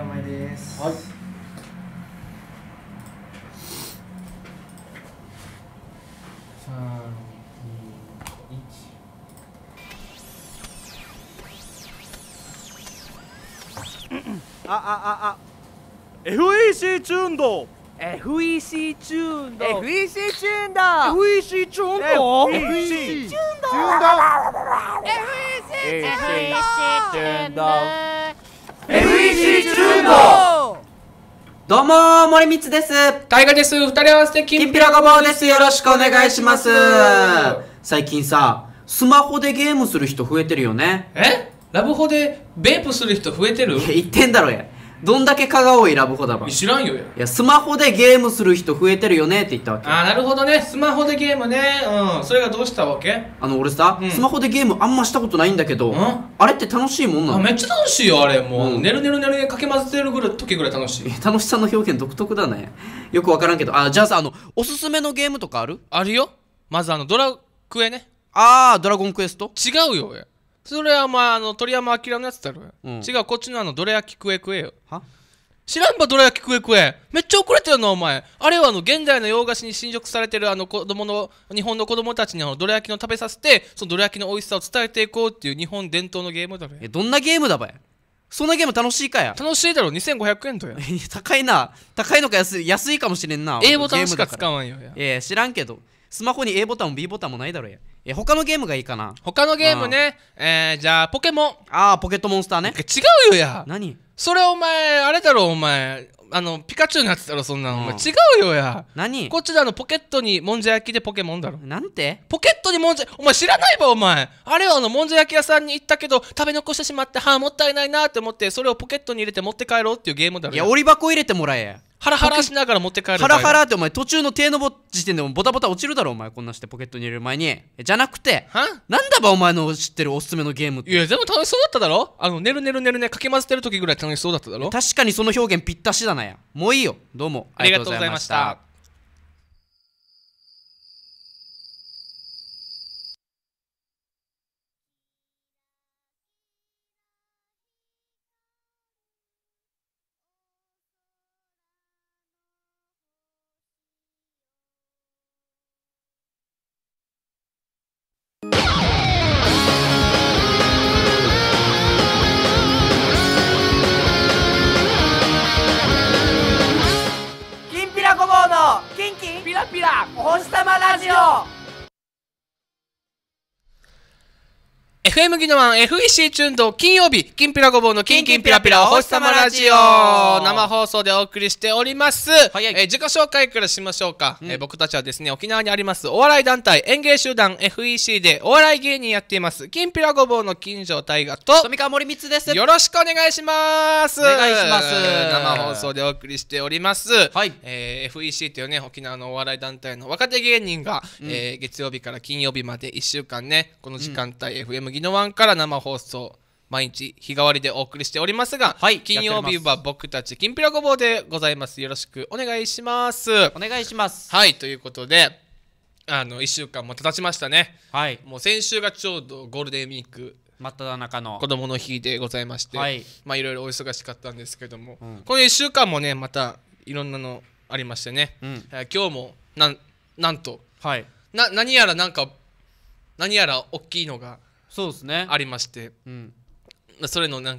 了解です。 はい。 3、2、1。 FEC チューンド FEC チューンド FEC チューンド FEC チューンド FEC チューンド FEC チューンドどうもー、森光です。 タイガです。二人合わせてきんぴらごぼうです。よろしくお願いします。最近さ、スマホでゲームする人増えてるよね。 ラブホでベープする人増えてる？ いや、言ってんだろや。どんだけ蚊が多いラブホだば。 知らんよや。 いや、スマホでゲームする人増えてるよねって言ったわけ。 あー、なるほどね。スマホでゲームね。それがどうしたわけ？ 俺さ、スマホでゲームあんましたことないんだけど、あれって楽しいもんなの？ めっちゃ楽しいよ、あれ。もう、寝るかけ混ぜてる時ぐらい楽しい。 楽しさの表現独特だね。よくわからんけど。じゃあさ、おすすめのゲームとかある？ あるよ。まずドラクエね。 ドラゴンクエスト？ 違うよや。それは鳥山明のやつだろや。違う、こっちのどら焼き食え食えよ。 は？ 知らんばどら焼き食え食え。めっちゃ遅れてるなお前。あれは現代の洋菓子に侵食されてる日本の子供たちにどら焼きの食べさせて、そのどら焼きの美味しさを伝えていこうっていう日本伝統のゲームだろや。 どんなゲームだばや。そんなゲーム楽しいかや。 楽しいだろ。2500円とや。 高いな。高いのか安いかもしれんな。 A ボタンしか使わんよや。 知らんけど、スマホに A ボタンも B ボタンもないだろや。他のゲームがいいかな。 他のゲームね。じゃあポケモン。 ポケットモンスターね。 違うよや。 何それお前あれだろお前。ピカチュウのやつだろそんなの。お前違うよや。 何こっちでポケットにもんじゃ焼きでポケモンだろ。 なんてポケットにもんじゃ、お前知らないばお前。あれはもんじゃ焼き屋さんに行ったけど食べ残してしまってもったいないなって思って、それをポケットに入れて持って帰ろうっていうゲームだろ。 いや、折り箱入れてもらえや。 ハラハラしながら持って帰る。 ハラハラってお前途中の手の時点でもボタボタ落ちるだろお前。こんなしてポケットに入れる前に。じゃなくて、なんだばお前の知ってるおすすめのゲームって。 いや全部楽しそうだっただろ。寝るねかき混ぜてる時ぐらい楽しそうだっただろ。 確かにその表現ぴったしだなや。もういいよ。どうもありがとうございました。 キンキンピラピラお星様ラジオ FM ギノワン FEC チューンド金曜日、きんぴらごぼうのキンキンピラピラお星様ラジオ生放送でお送りしております。自己紹介からしましょうか。僕たちはですね、沖縄にありますお笑い団体演芸集団 FEC でお笑い芸人やっていますきんぴらごぼうの金城大河と富川森光です。 よろしくお願いします。 お願いします。 生放送でお送りしております。FEC というね、沖縄のお笑い団体の若手芸人が月曜日から金曜日まで1週間ね、この時間帯 FM ギノワンから生放送毎日日替わりでお送りしておりますが、金曜日は僕たちきんぴらごぼうでございます。よろしくお願いします。 お願いします。 はい、ということで1週間も経ちましたね。もう先週がちょうどゴールデンウィーク真っ只中の子供の日でございまして、いろいろお忙しかったんですけども、この1週間もねまたいろんなのありましてね、今日もなんと、何やら大きいのがそうですねありまして、それの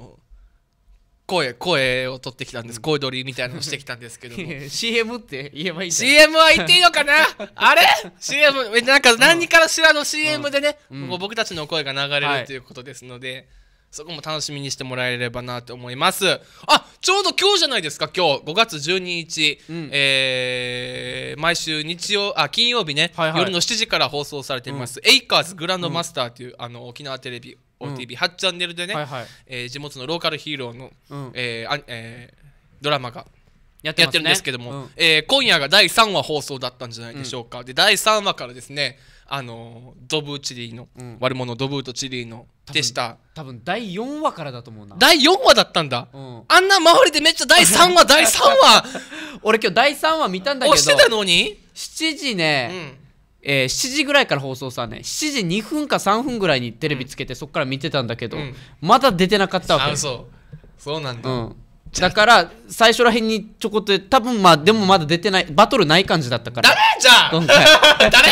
声を取ってきたんです。声取りみたいなのをしてきたんですけども CM って言えばいいんだよ。 CM は言っていいのかなあれ CM 何からしらの CM でね、僕たちの声が流れるということですので、そこも楽しみにしてもらえればなと思います。ちょうど今日じゃないですか。今日5月12日、毎週金曜日ね、夜の7時から放送されています、エイカーズグランドマスターという、沖縄テレビ OTV8 チャンネルでね、地元のローカルヒーローの、ドラマがやってるんですけども、今夜が第3話放送だったんじゃないでしょうか。で第3話からですね、ドブーチリーの、悪者ドブーとチリーのでした。 多分第4話からだと思うな。 第4話だったんだ。あんな周りでめっちゃ第3話第3話俺今日第3話見たんだけど、 押してたのに 7時ね、7時ぐらいから放送さね、7時2分か3分ぐらいにテレビつけて、そっから見てたんだけど、まだ出てなかったわけ。 そうなんだ。 だから最初らへんにちょこっと多分まあでもまだ出てないバトルない感じだったから誰じゃあ今回誰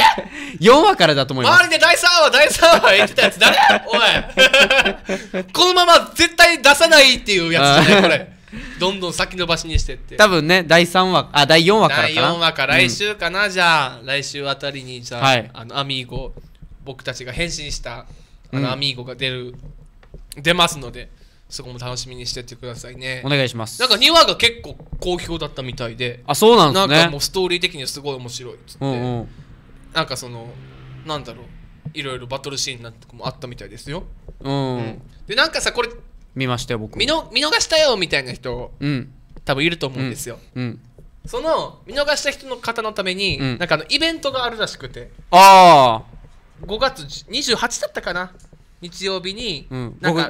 4話からだと思います周りで第3話言ってたやつ誰おいこのまま絶対出さないっていうやつじゃないこれどんどん先延ばしにしてって多分ね第4話から第かな 4話か来週かな、じゃあ来週あたりにじゃあ、 はいアミーゴ僕たちが変身したアミーゴが出ますのでそこも楽しみにしてってくださいね。 お願いします。 なんか2話が結構好評だったみたいで、 あ、そうなんですね。 なんかもうストーリー的にはすごい面白いっつって、 うんうん、 なんかそのなんだろういろいろバトルシーンなんてもあったみたいですよ。 うんうん、 でなんかさこれ見ましたよ僕見逃したよみたいな人、 うん、 多分いると思うんですよ。 うんうん、 その見逃した人の方のために、 うん、 なんかイベントがあるらしくて、 ああ 5月28だったかな日曜日に、 うん、 なんか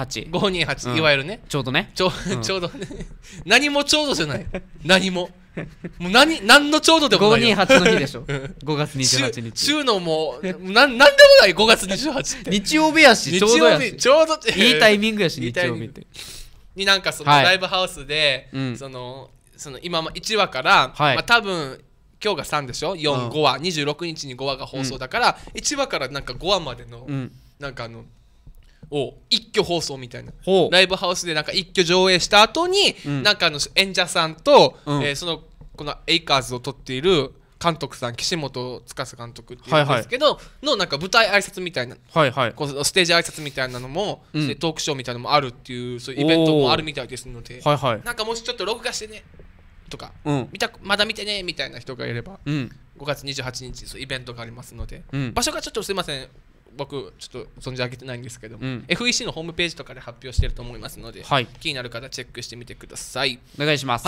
528、 うん、いわゆるねちょうどねちょうどね何もちょうどじゃない何ももう何のちょうどでもないよ 528の日でしょ5月28日週のもうなんでもない5月28って日曜日やしちょうどやしちょうどいいタイミングやし日曜日ってになんかそのはいライブハウスで、うん、その今1話から、 はいまあ、多分今日が3でしょ4、5話26日に5話が放送だから、1話からなんか5話までの、なんか一挙放送みたいなライブハウスでなんか一挙上映した後に、なんか演者さんと、このエイカーズを撮っている監督さん岸本司監督っていうんですけど、のなんか舞台挨拶みたいな、こうステージ挨拶みたいなのも、トークショーみたいなのもあるっていうそういうイベントもあるみたいですので、なんかもしちょっと録画してねとか、まだ見てねみたいな人がいれば、5月28日そうイベントがありますので、場所がちょっとすいません僕ちょっと存じ上げてないんですけども、FEC のホームページとかで発表してると思いますので、気になる方チェックしてみてください。 お願いします。 はい、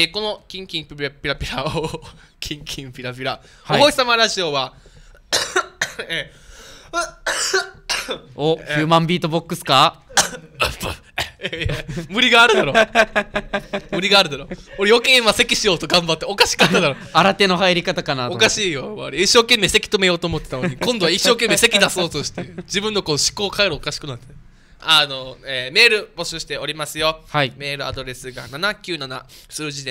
このキンキンピラピラをキンキンピラピラお星様ラジオはおヒューマンビートボックスか無理があるだろ無理があるだろ俺余計今咳しようと頑張っておかしかっただろ新手の入り方かなとおかしいよ一生懸命咳止めようと思ってたのに今度は一生懸命咳出そうとして自分のこう思考回路おかしくなってメール募集しておりますよ、メールアドレスが797数字で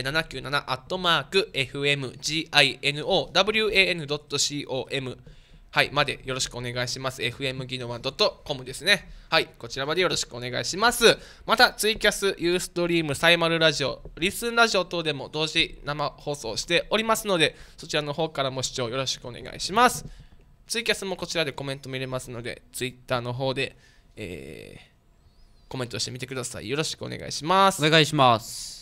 797@fmginowan.comまでよろしくお願いします。fmginowan.com ですね。こちらまでよろしくお願いします。また、ツイキャス、ユーストリーム、サイマルラジオ、リスンラジオ等でも同時生放送しておりますので、そちらの方からも視聴よろしくお願いします。ツイキャスもこちらでコメント見れますので、ツイッターの方で、コメントしてみてください。よろしくお願いします。 お願いします。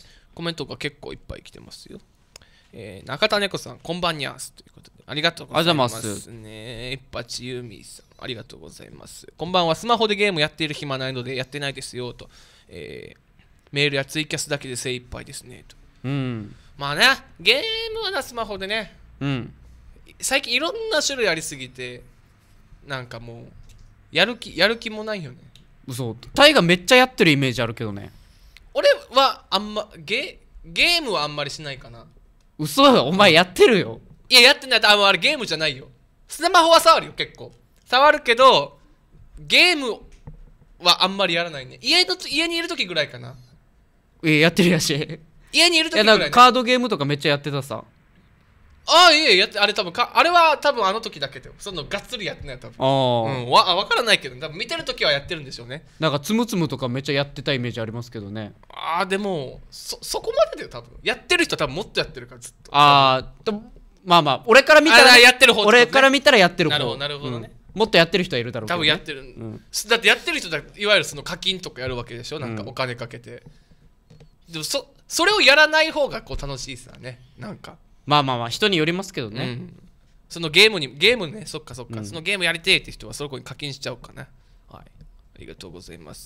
コメントが結構いっぱい来てますよ。中田猫さん、こんばんにゃーすということで、ありがとうございますね。一発ユーミーさん、ありがとうございます。こんばんは、スマホでゲームやっている暇ないのでやってないですよと、メールやツイキャスだけで精一杯ですねと。まあね、ゲームはな、スマホでね、最近いろんな種類ありすぎて、なんかもう、やる気もないよね。 嘘、タイがめっちゃやってるイメージあるけどね。 俺はあんま、ゲームはあんまりしないかな。 嘘よ、お前やってるよ。 いや、やってない。あれゲームじゃないよ。スマホは触るよ、結構。触るけど、ゲームはあんまりやらないね。家にいるときぐらいかな。 やってるやし。 家にいるときぐらい、ね。 なんかカードゲームとかめっちゃやってたさ。 あれ多分あれは多分あの時だけだよ。そのがっつりやってない多分。わからないけど、多分見てるときはやってるんでしょうね。 なんかつむつむとかめっちゃやってたイメージありますけどね。 でもそこまでだよ多分。やってる人は多分もっとやってるからずっと。 まあまあ俺から見たら、 やってる方、 俺から見たらやってる方。 なるほどね。 もっとやってる人はいるだろうけど、 多分やってる。だってやってる人だ、いわゆるその課金とかやるわけでしょ。なんかお金かけて。でもそれをやらない方がこう楽しいさね。なんか。 まあ人によりますけどね。 そのゲームね、そっか、そのゲームやりてえって人はそこに課金しちゃおうかな。ありがとうございます。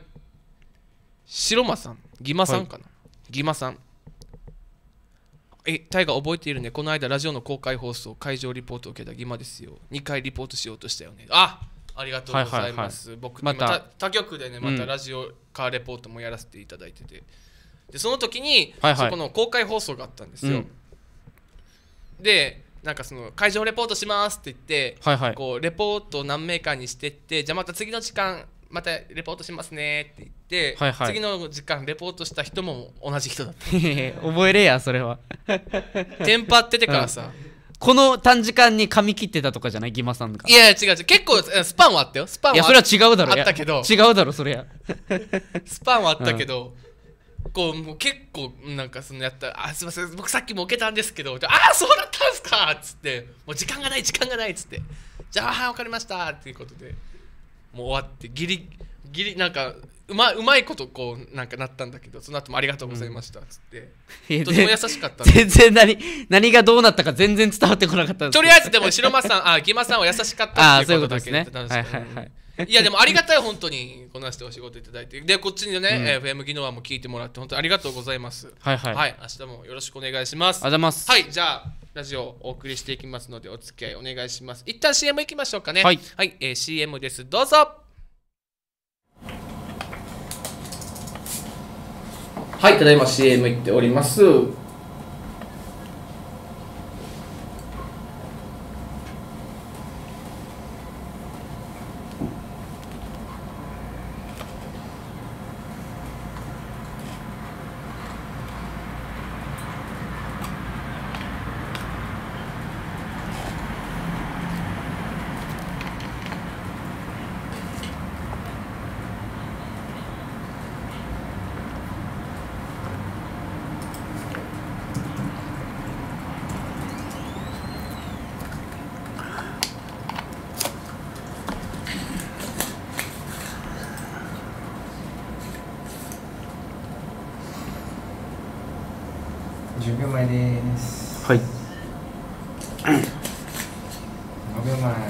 白間さん、ギマさんかな。ギマさん。タイが覚えているね。この間ラジオの公開放送会場リポートを受けたギマですよ。2回リポートしようとしたよね。ありがとうございます。僕他局でね、またラジオカーレポートもやらせていただいてて、でその時にそこの公開放送があったんですよ。でなんかその会場レポートしますって言って、こうレポートを何名かにしてって、じゃあまた次の時間またレポートしますねって言って、 はいはい次の時間レポートした人も同じ人だった覚えれやそれはテンパっててからさ、 この短時間に髪切ってたとかじゃないギマさんが。 いや違う違う、結構スパンはあったよ。スパンはいやそれは違うだろ。 あったけど違うだろそれやスパンはあったけど、こうもう結構なんかそのやったら「あすいません僕さっきも受けたんですけど」ああそうだったんですか」っつって「もう時間がない時間がない」っつって「じゃあはい分かりました」っていうことでもう終わってギリギリなんかうまいことこうなんかなったんだけど、その後もありがとうございましたっつって、とても優しかった全然何がどうなったか全然伝わってこなかったんですけどとりあえずでも白間さんギマさんは優しかったっていうことだけあーそういうことですねはいはいはいいやでもありがたい本当にこなしてお仕事いただいて、でこっちにね、FM 技能も聞いてもらって本当にありがとうございます。 はいはい、 はい、明日もよろしくお願いします。 ありがとうございます。 はい、じゃあラジオをお送りしていきますのでお付き合いお願いします。一旦 CM いきましょうかね。 はい、 CM ですどうぞ。はい、ただいま CM 行っております。 10秒前です。 はい。 5秒前。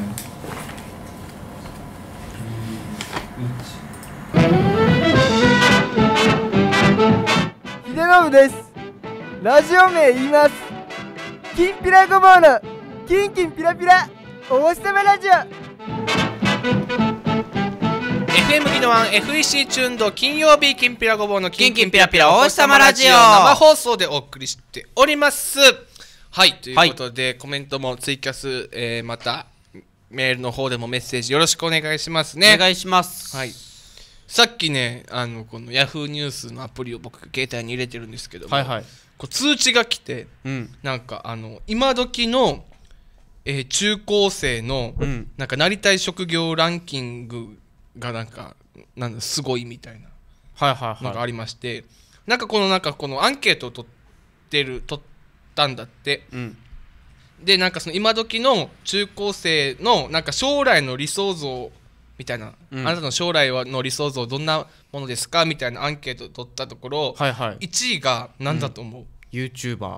秀信です。ラジオ名言います。きんぴらごぼうのキンキンピラピラお星様ラジオ。 FM 技能ワン FEC チューンド金曜日きんぴらごぼうのキンキンピラピラお星様ラジオ生放送でお送りしております。はいということで、コメントもツイキャス、またメールの方でもメッセージよろしくお願いしますね。 お願いします。 はい、さっきねこの Yahoo ニュースのアプリを僕携帯に入れてるんですけども、 はいはい、 こう通知が来て、なんか今時の、中高生の、なんかなりたい職業ランキングがなんかすごいみたいなはいはいはい、 のがありまして、なんかこのアンケートを取ったんだって、でなんかその今時の中高生のなんか将来の理想像みたいな、あなたの将来の理想像どんなものですかみたいなアンケートを取ったところ、 はいはい、 1位が何だと思う、 YouTuber。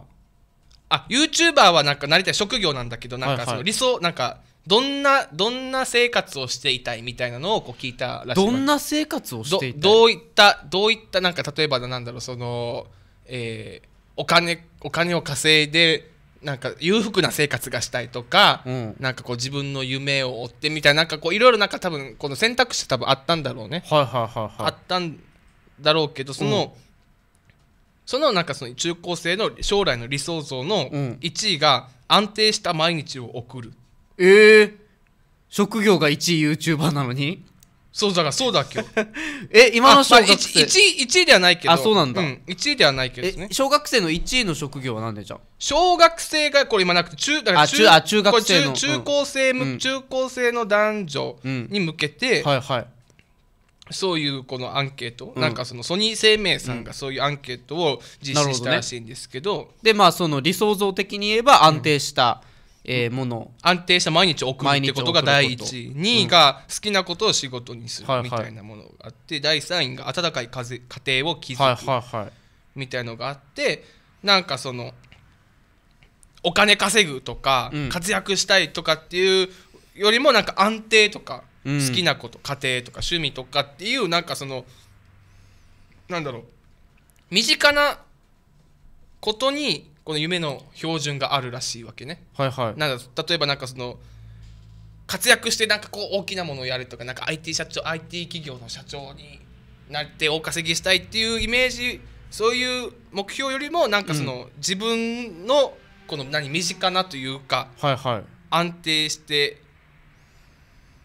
YouTuber はなんかなりたい職業なんだけど、なんかその理想、なんかどんな生活をしていたいみたいなのをこう聞いたらしい。 どんな生活をしていたい、 どういったなんか例えばなんだろう、その、お金を稼いでなんか裕福な生活がしたいとか、なんかこう自分の夢を追ってみたいな、なんかこういろいろなんか多分この選択肢多分あったんだろうね。 はいはいはいはい、 あったんだろうけど、そのなんかその中高生の将来の理想像の1位が安定した毎日を送る。 職業が1位 YouTuber なのに。 そうだっけよ今の小学生、 1位ではないけど、 そうなんだ、 1位ではないけどですね。 小学生の1位の職業は何でじゃん。 小学生がこれ今なくて中学生の中高生の男女に向けて、 はいはい、 そういうこのアンケート、なんかそのソニー生命さんがそういうアンケートを実施したらしいんですけど、 でまあその理想像的に言えば安定した、もの、 安定した毎日を送るってことが第一位、2位が好きなことを仕事にするみたいなものがあって、第3位が温かい家庭を築くみたいなのがあって、なんかそのお金稼ぐとか活躍したいとかっていうよりも、なんか安定とか好きなこと、家庭とか趣味とかっていう、なんかそのなんだろう、身近なことにこの夢の標準があるらしいわけね。 はいはい、 なんだ例えばなんかその活躍してなんかこう大きなものをやるとか、なんか IT 企業の社長になって大稼ぎしたいっていうイメージ、そういう目標よりもなんかその、自分のこの身近なというか、安定して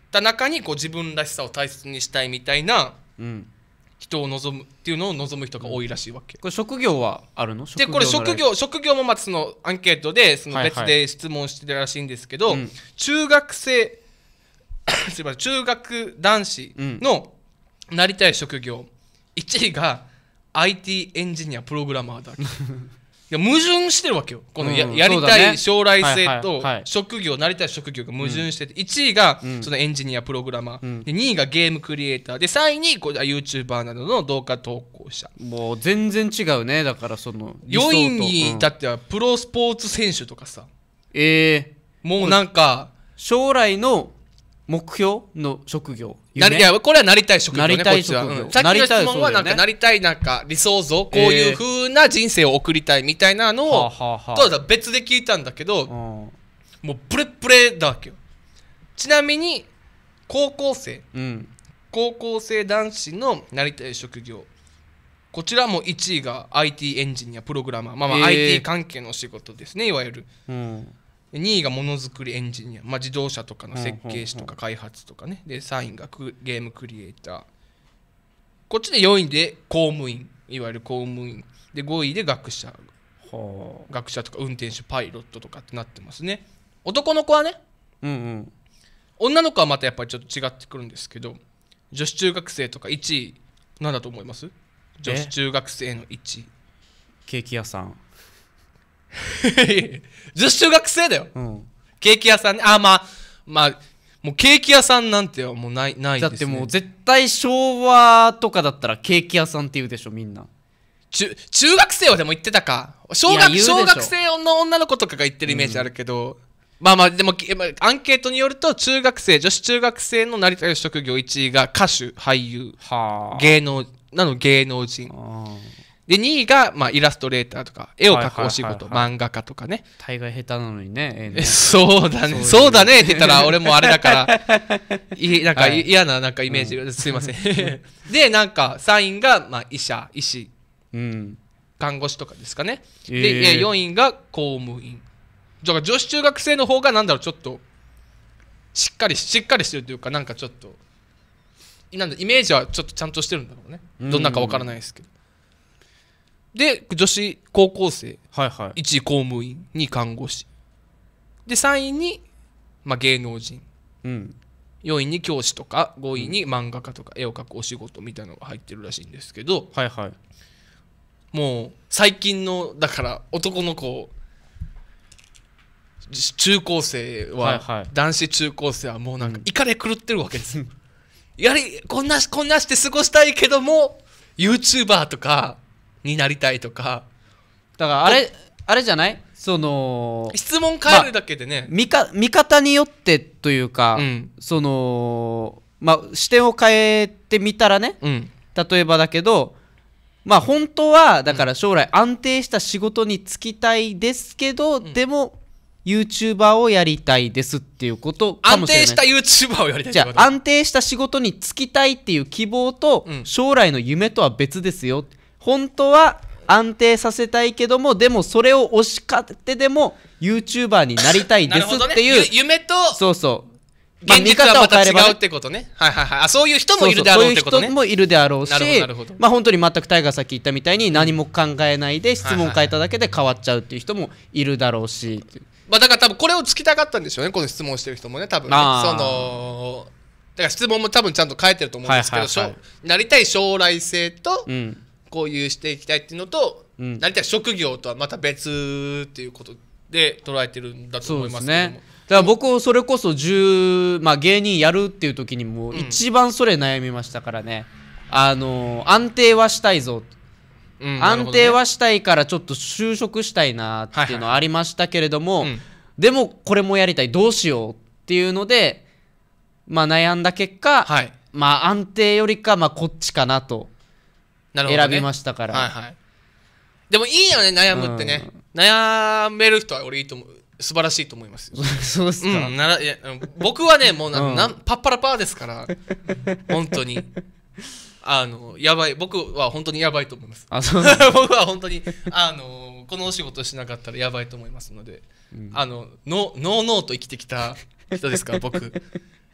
た中にこう自分らしさを大切にしたいみたいなうん人を望むっていうのを望む人が多いらしいわけ。 これ職業はあるの？ でこれ職業もまたそのアンケートでその別で質問してるらしいんですけど、 うん中学生すいません中学男子のなりたい職業1位が IT エンジニアプログラマーだいや矛盾してるわけよこのやりたい将来性と職業なりたい職業が矛盾してて、1位がそのエンジニアプログラマー、で2位がゲームクリエイターで3位にこう YouTuber などの動画投稿者、 もう全然違うね。だからその理想と 4位にだってはプロスポーツ選手とかさ、もうなんか将来の目標の職業いやこれはなりたい職業ね。 なりたい職業こっちはさっきの質問はなんかなりたいなんか理想像こういう風な人生を送りたいみたいなのをとは別で聞いたんだけど、もうプレプレだわけよ。ちなみに高校生男子のなりたい職業こちらも1位が IT エンジニアプログラマー、IT 関係の仕事ですねいわゆる。2位がものづくりエンジニア、自動車とかの設計士とか開発とかね。で3位がゲームクリエイター、こっちで4位で公務員いわゆる公務員で5位で学者とか運転手パイロットとかってなってますね。男の子はね、女の子はまたやっぱりちょっと違ってくるんですけど、女子中学生とか1位なんだと思います？女子中学生の1位ケーキ屋さん女子中学生だよ、ケーキ屋さんね。もうケーキ屋さんなんてはもうないですね。 だってもう絶対昭和とかだったらケーキ屋さんって言うでしょみんな。 中学生はでも言ってたか。小学生の女の子とかが言ってるイメージあるけど、でもアンケートによると女子中学生のなりたい職業1位が歌手俳優芸能人で2位がまあイラストレーターとか絵を描くお仕事、漫画家とかね。 大概下手なのにね。 そうだね、そうだねって言ったら俺もあれだからなんか嫌ななんかイメージ、すいませんでなんか3位がまあ医師、看護師とかですかね。で4位が公務員だから女子中学生の方がなんだろうちょっとしっかりしてるというかなんかちょっとなんだイメージはちょっとちゃんとしてるんだろうね。どんなかわからないですけど。で女子高校生、1位公務員2位看護師で3位に、芸能人、4位に教師とか5位に漫画家とか絵を描くお仕事みたいなのが入ってるらしいんですけど、もう最近のだから男の子中高生は、男子中高生はもうなんかイカれ狂ってるわけですよこんなして過ごしたいけども YouTuber とかになりたいとか。 だからあれじゃない？その質問変えるだけでね、 見方によってというか、その視点を変えてみたらね、例えばだけど本当はだから将来安定した仕事に就きたいですけど、でもYouTuber をやりたいですっていうことかもしれない。 安定した YouTuber をやりたいってこと。 じゃあ安定した仕事に就きたいっていう希望と、将来の夢とは別ですよ。本当は安定させたいけどもでもそれを押し勝てでも YouTuber になりたいですっていう、 夢と現実はまた違うってことね。そういう人もいるであろうってことね。 そういう人もいるであろうし、本当に全くタイガーさっき言ったみたいに何も考えないで質問変えただけで変わっちゃうっていう人もいるだろうし、 だから多分これを突きたかったんでしょうね、この質問してる人もね、多分ね。だから質問も多分ちゃんと変えてると思うんですけど、なりたい将来性とこういうしていきたいっていうのと、なりたい職業とはまた別っていうことで捉えてるんだと思いますけども。 だから僕それこそ芸人やるっていう時にも一番それ悩みましたからね。安定はしたいぞ、安定はしたいからちょっと就職したいなっていうのはありましたけれども、でもこれもやりたいどうしようっていうので悩んだ結果、安定よりかこっちかなと選びましたから。 でもいいよね悩むってね、悩める人は俺いいと思う、素晴らしいと思いますよそうですか。 僕はねもうパッパラパーですから本当にやばい、僕は本当にやばいと思います僕は本当にこのお仕事しなかったらやばいと思いますので、ノーと生きてきた人ですから僕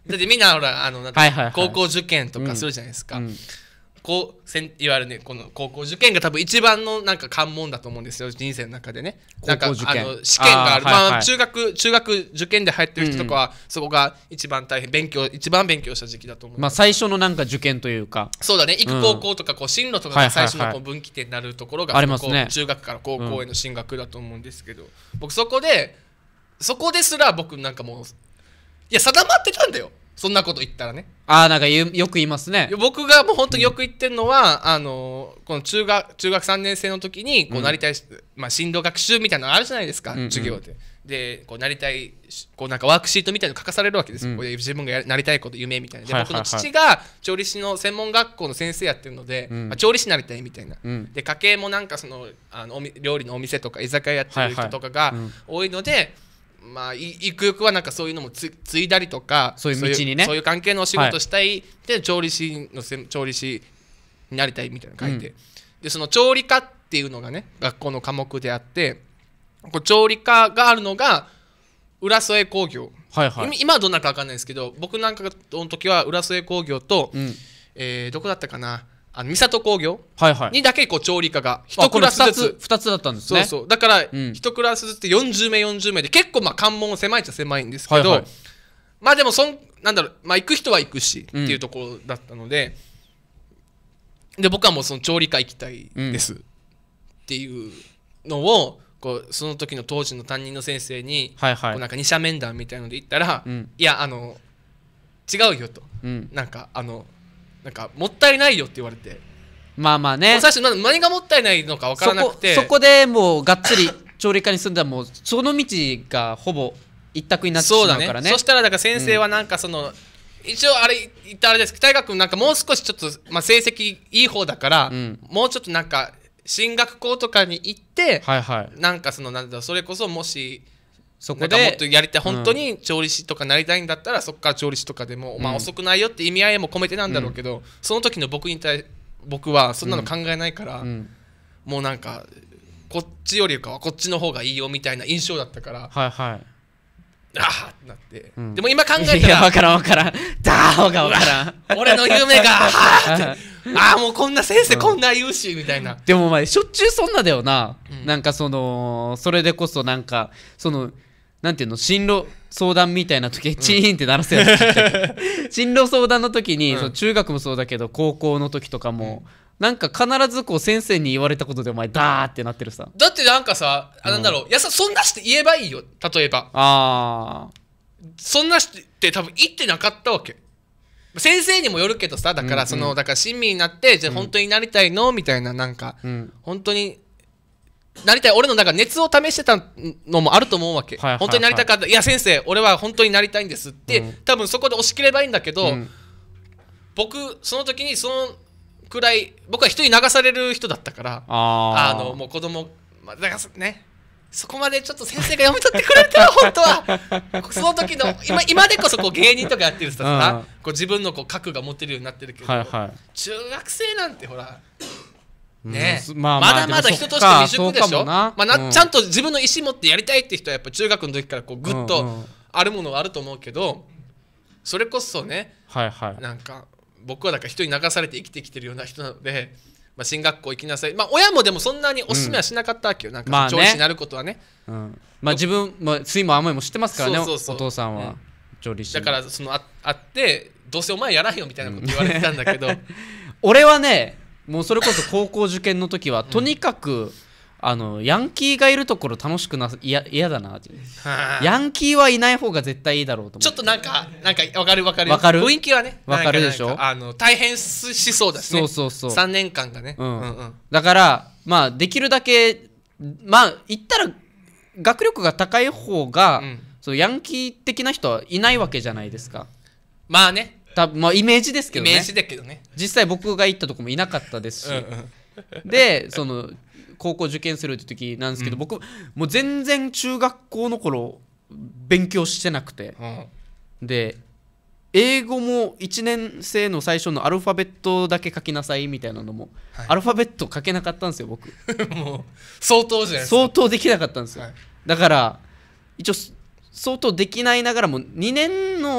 だってみんなほらなんかはいはいはい高校受験とかするじゃないですか、 うんいわゆるねこの高校受験が多分一番のなんか関門だと思うんですよ人生の中でね。なんか高校受験試験があるはいはいまあ中学受験で入ってる人とかは、そこが一番大変一番勉強した時期だと思う。 まあ最初のなんか受験というかそうだね、行く高校とかこう進路とかが最初のこう分岐点になるところがありますねこう中学から高校への進学だと思うんですけど、僕そこですら僕なんかもういや定まってたんだよ、そんなこと言ったらね。 なんかよく言いますね。 僕がもう本当によく言ってるのは、この中学3年生の時にこうなりたい、まあ、進路学習みたいなのあるじゃないですか、授業で。でこうなりたいこうなんかワークシートみたいなの書かされるわけですよ、こう自分がなりたいこと夢みたいな。で、僕の父が調理師の専門学校の先生やってるので、まあ、調理師になりたいみたいな、で家計もなんかその料理のお店とか居酒屋やってる人とかが多いので、まあゆくゆくはなんかそういうのも継いだりとか、 そういう道にね、 そういう関係のお仕事したい、で調理師になりたいみたいなの書いて、でその調理科っていうのがね学校の科目であって、こう調理科があるのが浦添工業、今はどんなか分かんないですけど、僕なんかの時は浦添工業と、どこだったかな、三郷工業にだけこう調理科が1クラスずつ 2つだったんですね。 そうだから1クラスずつ40名で結構まあ関門狭いっちゃ狭いんですけど、まあでもなんだろう、まあ行く人は行くしっていうところだったので、で僕はもうその調理科行きたいですっていうのをこうその時の当時の担任の先生にこうなんか二者面談みたいので言ったら、いや違うよと、なんかもったいないよって言われて、 まあまあね、 最初何がもったいないのか分からなくて、 そこでもうがっつり調理科に住んだらもうその道がほぼ一択になってしまうからね。 そしたらだから先生はなんか一応あれ言ったあれですけど、大学なんかもう少しちょっと、まあ、成績いい方だから、もうちょっとなんか進学校とかに行って、なんかなんだろう、それこそもしそこでなんかもっとやりたい、本当に調理師とかなりたいんだったら、そこから調理師とかでも、まあ遅くないよって意味合いも込めてなんだろうけど、その時の僕はそんなの考えないから、もうなんかこっちよりかはこっちの方がいいよみたいな印象だったから、あーってなって、でも今考えたら分からんダーが分からん俺の夢があーもうこんな先生こんな言うしみたいな。 でもお前しょっちゅうそんなだよな、なんかそれでこそなんかなんていうの、進路相談みたいな時チーンって鳴らすやつ進路相談の時に、中学もそうだけど高校の時とかも、なんか必ずこう先生に言われたことでお前ダーってなってるさ。 だってなんかさ、なんだろう、そんなして言えばいいよ。例えばそんなして多分言ってなかったわけ。先生にもよるけどさ、だからだから親身になって、じゃあ本当になりたいのみたいな、なんか本当になりたい、俺のなんか熱を試してたのもあると思うわけ。本当になりたかった、いや先生俺は本当になりたいんですって、多分そこで押し切ればいいんだけど、僕その時にくらい僕は人に流される人だったから、もう子供、だからね、そこまでちょっと先生が読み取ってくれたら本当はその時の今でこそこう芸人とかやってる人さ、こう自分のこう核が持てるようになってるけど、中学生なんてほらね、まだまだ人として未熟でしょ。ちゃんと自分の意思持ってやりたいって人はやっぱ中学の時からこうグッとあるものはあると思うけど、それこそね、なんか僕はだから人に流されて生きてきてるような人なので、まあ、進学校行きなさい、まあ、親もでもそんなにおすすめはしなかったわけよ、なんか調理師になることはね、まあ自分酸いも甘いも知ってますからね、お父さんは調理師だからあってどうせお前やらんよみたいなこと言われてたんだけど俺はね、もうそれこそ高校受験の時はとにかくヤンキーがいるところ楽しくな嫌だなってヤンキーはいない方が絶対いいだろうと思って、 ちょっとなんか分かる雰囲気はね分かるでしょ。 大変しそうだしね、3年間がね、 だからまあできるだけまあ言ったら学力が高い方が、ヤンキー的な人はいないわけじゃないですか。 まあね、 まあイメージですけどね、 イメージだけどね、 実際僕が行ったとこもいなかったですし、で高校受験するって時なんですけど、僕もう全然中学校の頃勉強してなくて、で英語も1年生の最初のアルファベットだけ書きなさいみたいなのも、アルファベット書けなかったんですよ僕もう相当じゃないですか、 相当できなかったんですよ、だから一応相当できないながらも2年の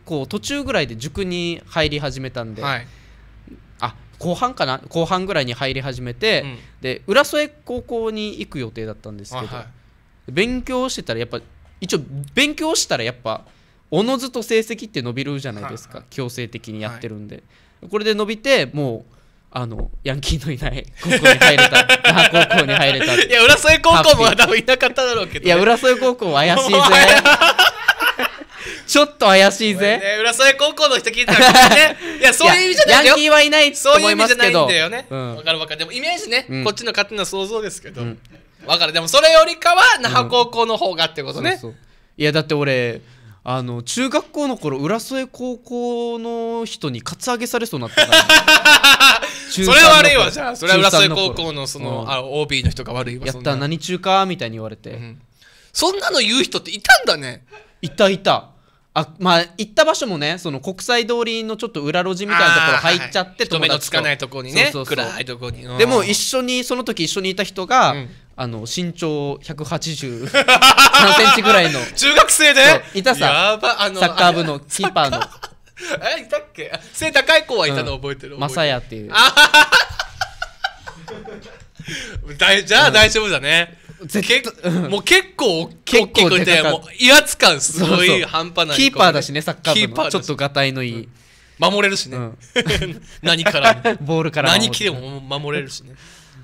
校途中ぐらいで塾に入り始めたんで、 はい、 後半かな、後半ぐらいに入り始めて、で浦添高校に行く予定だったんですけど、勉強してたらやっぱ一応勉強したらやっぱおのずと成績って伸びるじゃないですか、強制的にやってるんで、これで伸びてもうヤンキーのいない高校に入れた那覇高校に入れた。 いや浦添高校も多分いなかっただろうけど、ね、 いや浦添高校は怪しいぜちょっと怪しいぜ、 ね、浦添高校の人聞いたらねいやそういう意味じゃないよ、 ヤンキーはいないと思いますけど、 そういう意味じゃないんだよね、分かる分かる。でもイメージね、こっちの勝手な想像ですけど、分かる。でもそれよりかは那覇高校の方がってことね。 いやだって俺中学校の頃浦添高校の人にカツアゲされそうになったからそれは悪いわ。じゃあそれは浦添高校のOB の人が悪いわ。 やった何中かみたいに言われて、 そんなの言う人っていたんだね。 いたまあ行った場所もね、その国際通りのちょっと裏路地みたいなところ入っちゃって、 人目のつかないところにね、暗いところに。 でもその時一緒にいた人が身長183センチぐらいの中学生でいたさ、サッカー部のキーパーのいたっけ、背高い子はいたの覚えてる。 マサヤっていう。 じゃあ大丈夫だね。もう結構大きくて、もう威圧感すごい半端ない。 キーパーだしね、サッカー部のちょっとガタイのいい、 守れるしね、何からボールから何来ても守れるしね。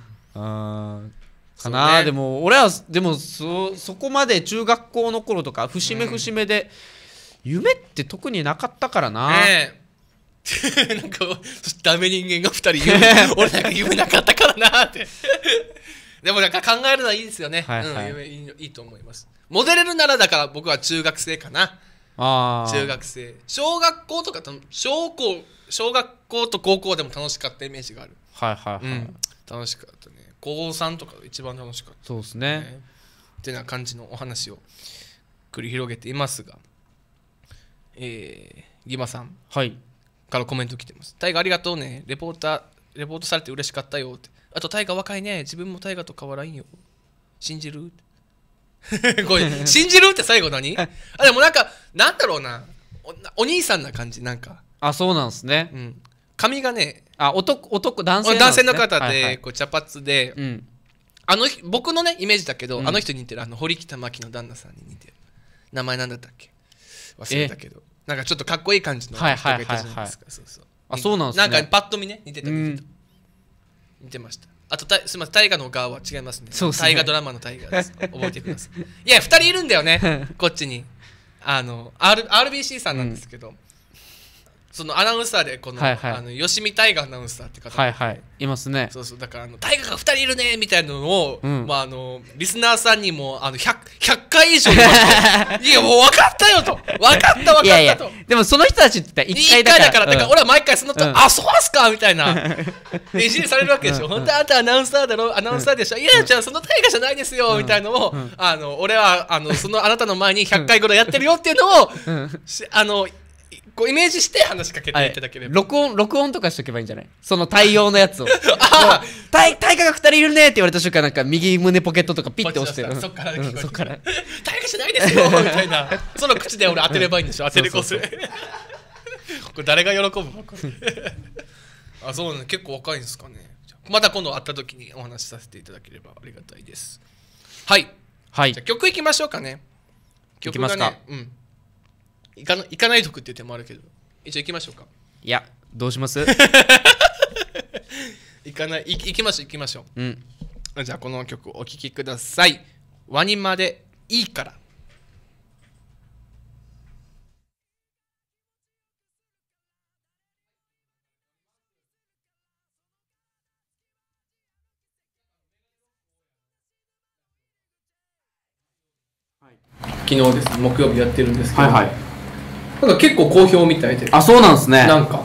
かな。でも俺はでもそこまで中学校の頃とか節目節目で夢って特になかったからな。なんかダメ人間が2人俺なんか夢なかったからなってでもなんか考えるのはいいですよね。いいと思います。モデレるならだから僕は中学生かな。中学生、小学校とか小学校と高校でも楽しかったイメージがある。楽しかったね。高3とか一番楽しかった。 そうですね。 ってな感じのお話を繰り広げていますが、ギマさんからコメント来てます。タイガありがとうね。レポートされて嬉しかったよって。あとタイガ若いね。自分もタイガと変わらんよ。信じるこれ信じるって最後何でもなんかなんだろうな、お兄さんな感じ。なんかそうなんですね。 髪がね、 男性の方でこう茶髪で、僕のねイメージだけど、あの人に似てる。堀北真希の旦那さんに似てる。名前なんだったっけ忘れたけど、なんかちょっとかっこいい感じの人がいたじゃないですか。 そうなんですね。 なんかパッと見ね似てた。似てました。あとすみません、大河の側は違いますね。大河ドラマの大河です。覚えてください。いや2人いるんだよねこっちに。RBC さんなんですけど、そのアナウンサーでこの吉見大河アナウンサーって方いますね。 だから大河が2人いるねみたいなのをリスナーさんにも100回以上言いましたいやもう分かったよと、分かったと。 でもその人たちって1回だから俺は毎回そのとそうっすかみたいないじりされるわけでしょ。本当あんたアナウンサーだろ、アナウンサーでしょ。いやじゃあその大河じゃないですよみたいなのを俺はそのあなたの前に100回ぐらいやってるよっていうのをこうイメージして話しかけていただければ。 録音とかしとけばいいんじゃない？その対応のやつを大河が2人いるねって言われた瞬間、なんか右胸ポケットとかピッて押してる。 そっから大河じゃないですよみたいなその口で俺当てればいいんでしょ。当てれこそこれ誰が喜ぶのこれそうね。結構若いんですかね。また今度会った時にお話しさせていただければありがたいです。じゃあ曲いきましょうかね。 曲がね、 行かないとくっていう手もあるけど、一応行きましょうか。 いやどうします行きましょう。じゃあこの曲お聴きください。ワニまでいいから。昨日ですね、木曜日やってるんですけど、なんか結構好評みたいで。 そうなんですね。 なんか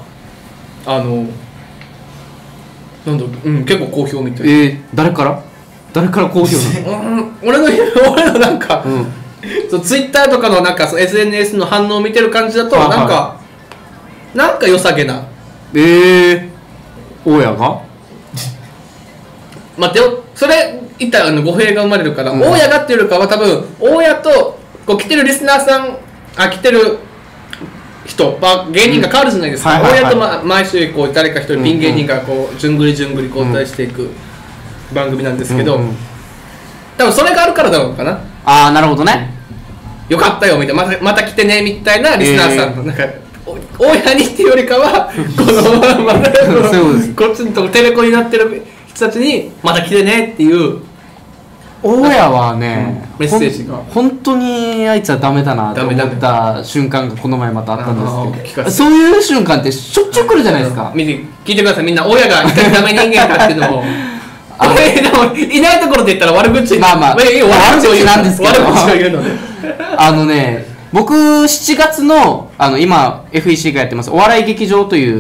結構好評みたいで。 誰から好評なの？ 俺のなんか、ツイッターとかのなんかSNS の反応を見てる感じだと、なんか良さげな。 大家が待ってよ、それ言ったら語弊が生まれるから、大家がっていうよりかは多分大家とこう来てるリスナーさん来てる人、芸人が変わるじゃないですか。 はいはいはい親と、毎週こう誰か一人ピン芸人がこうじゅんぐり交代していく番組なんですけど、多分それがあるからだろうかな。 ああなるほどね。 よかったよみたいな、また来てねみたいなリスナーさんのなんか、大家にっていうよりかはこのまたこっちのとこテレコになってる人たちにまた来てねっていう大家はね、 メッセージが本当にあいつはダメだなと思った瞬間がこの前またあったんですけど、そういう瞬間ってしょっちゅう来るじゃないですか。 聞いてくださいみんな、親がいかにダメ人間かっていうのをでもいないところで言ったら悪口まあまあ悪口なんですけど、 悪口を言うので僕7月の今 FEC がやってますお笑い劇場という、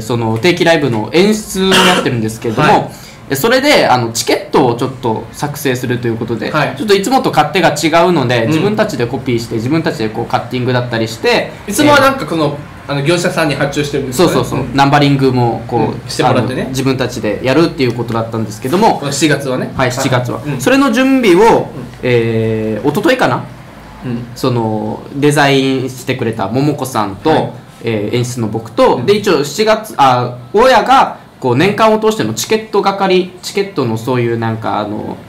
その定期ライブの演出をやってるんですけれども、それでチケットをちょっと作成するということで、ちょっといつもと勝手が違うので、自分たちでコピーして自分たちでこうカッティングだったりして、 いつもはなんかこの業者さんに発注してるんですよね。 そうナンバリングもこう、 してもらってね、 自分たちでやるっていうことだったんですけども、 7月はね、 はい7月は、それの準備を、一昨日かな、そのデザインしてくれた桃子さんと、演出の僕と、で一応7月親がこう年間を通してのチケット係、チケットのそういうなんか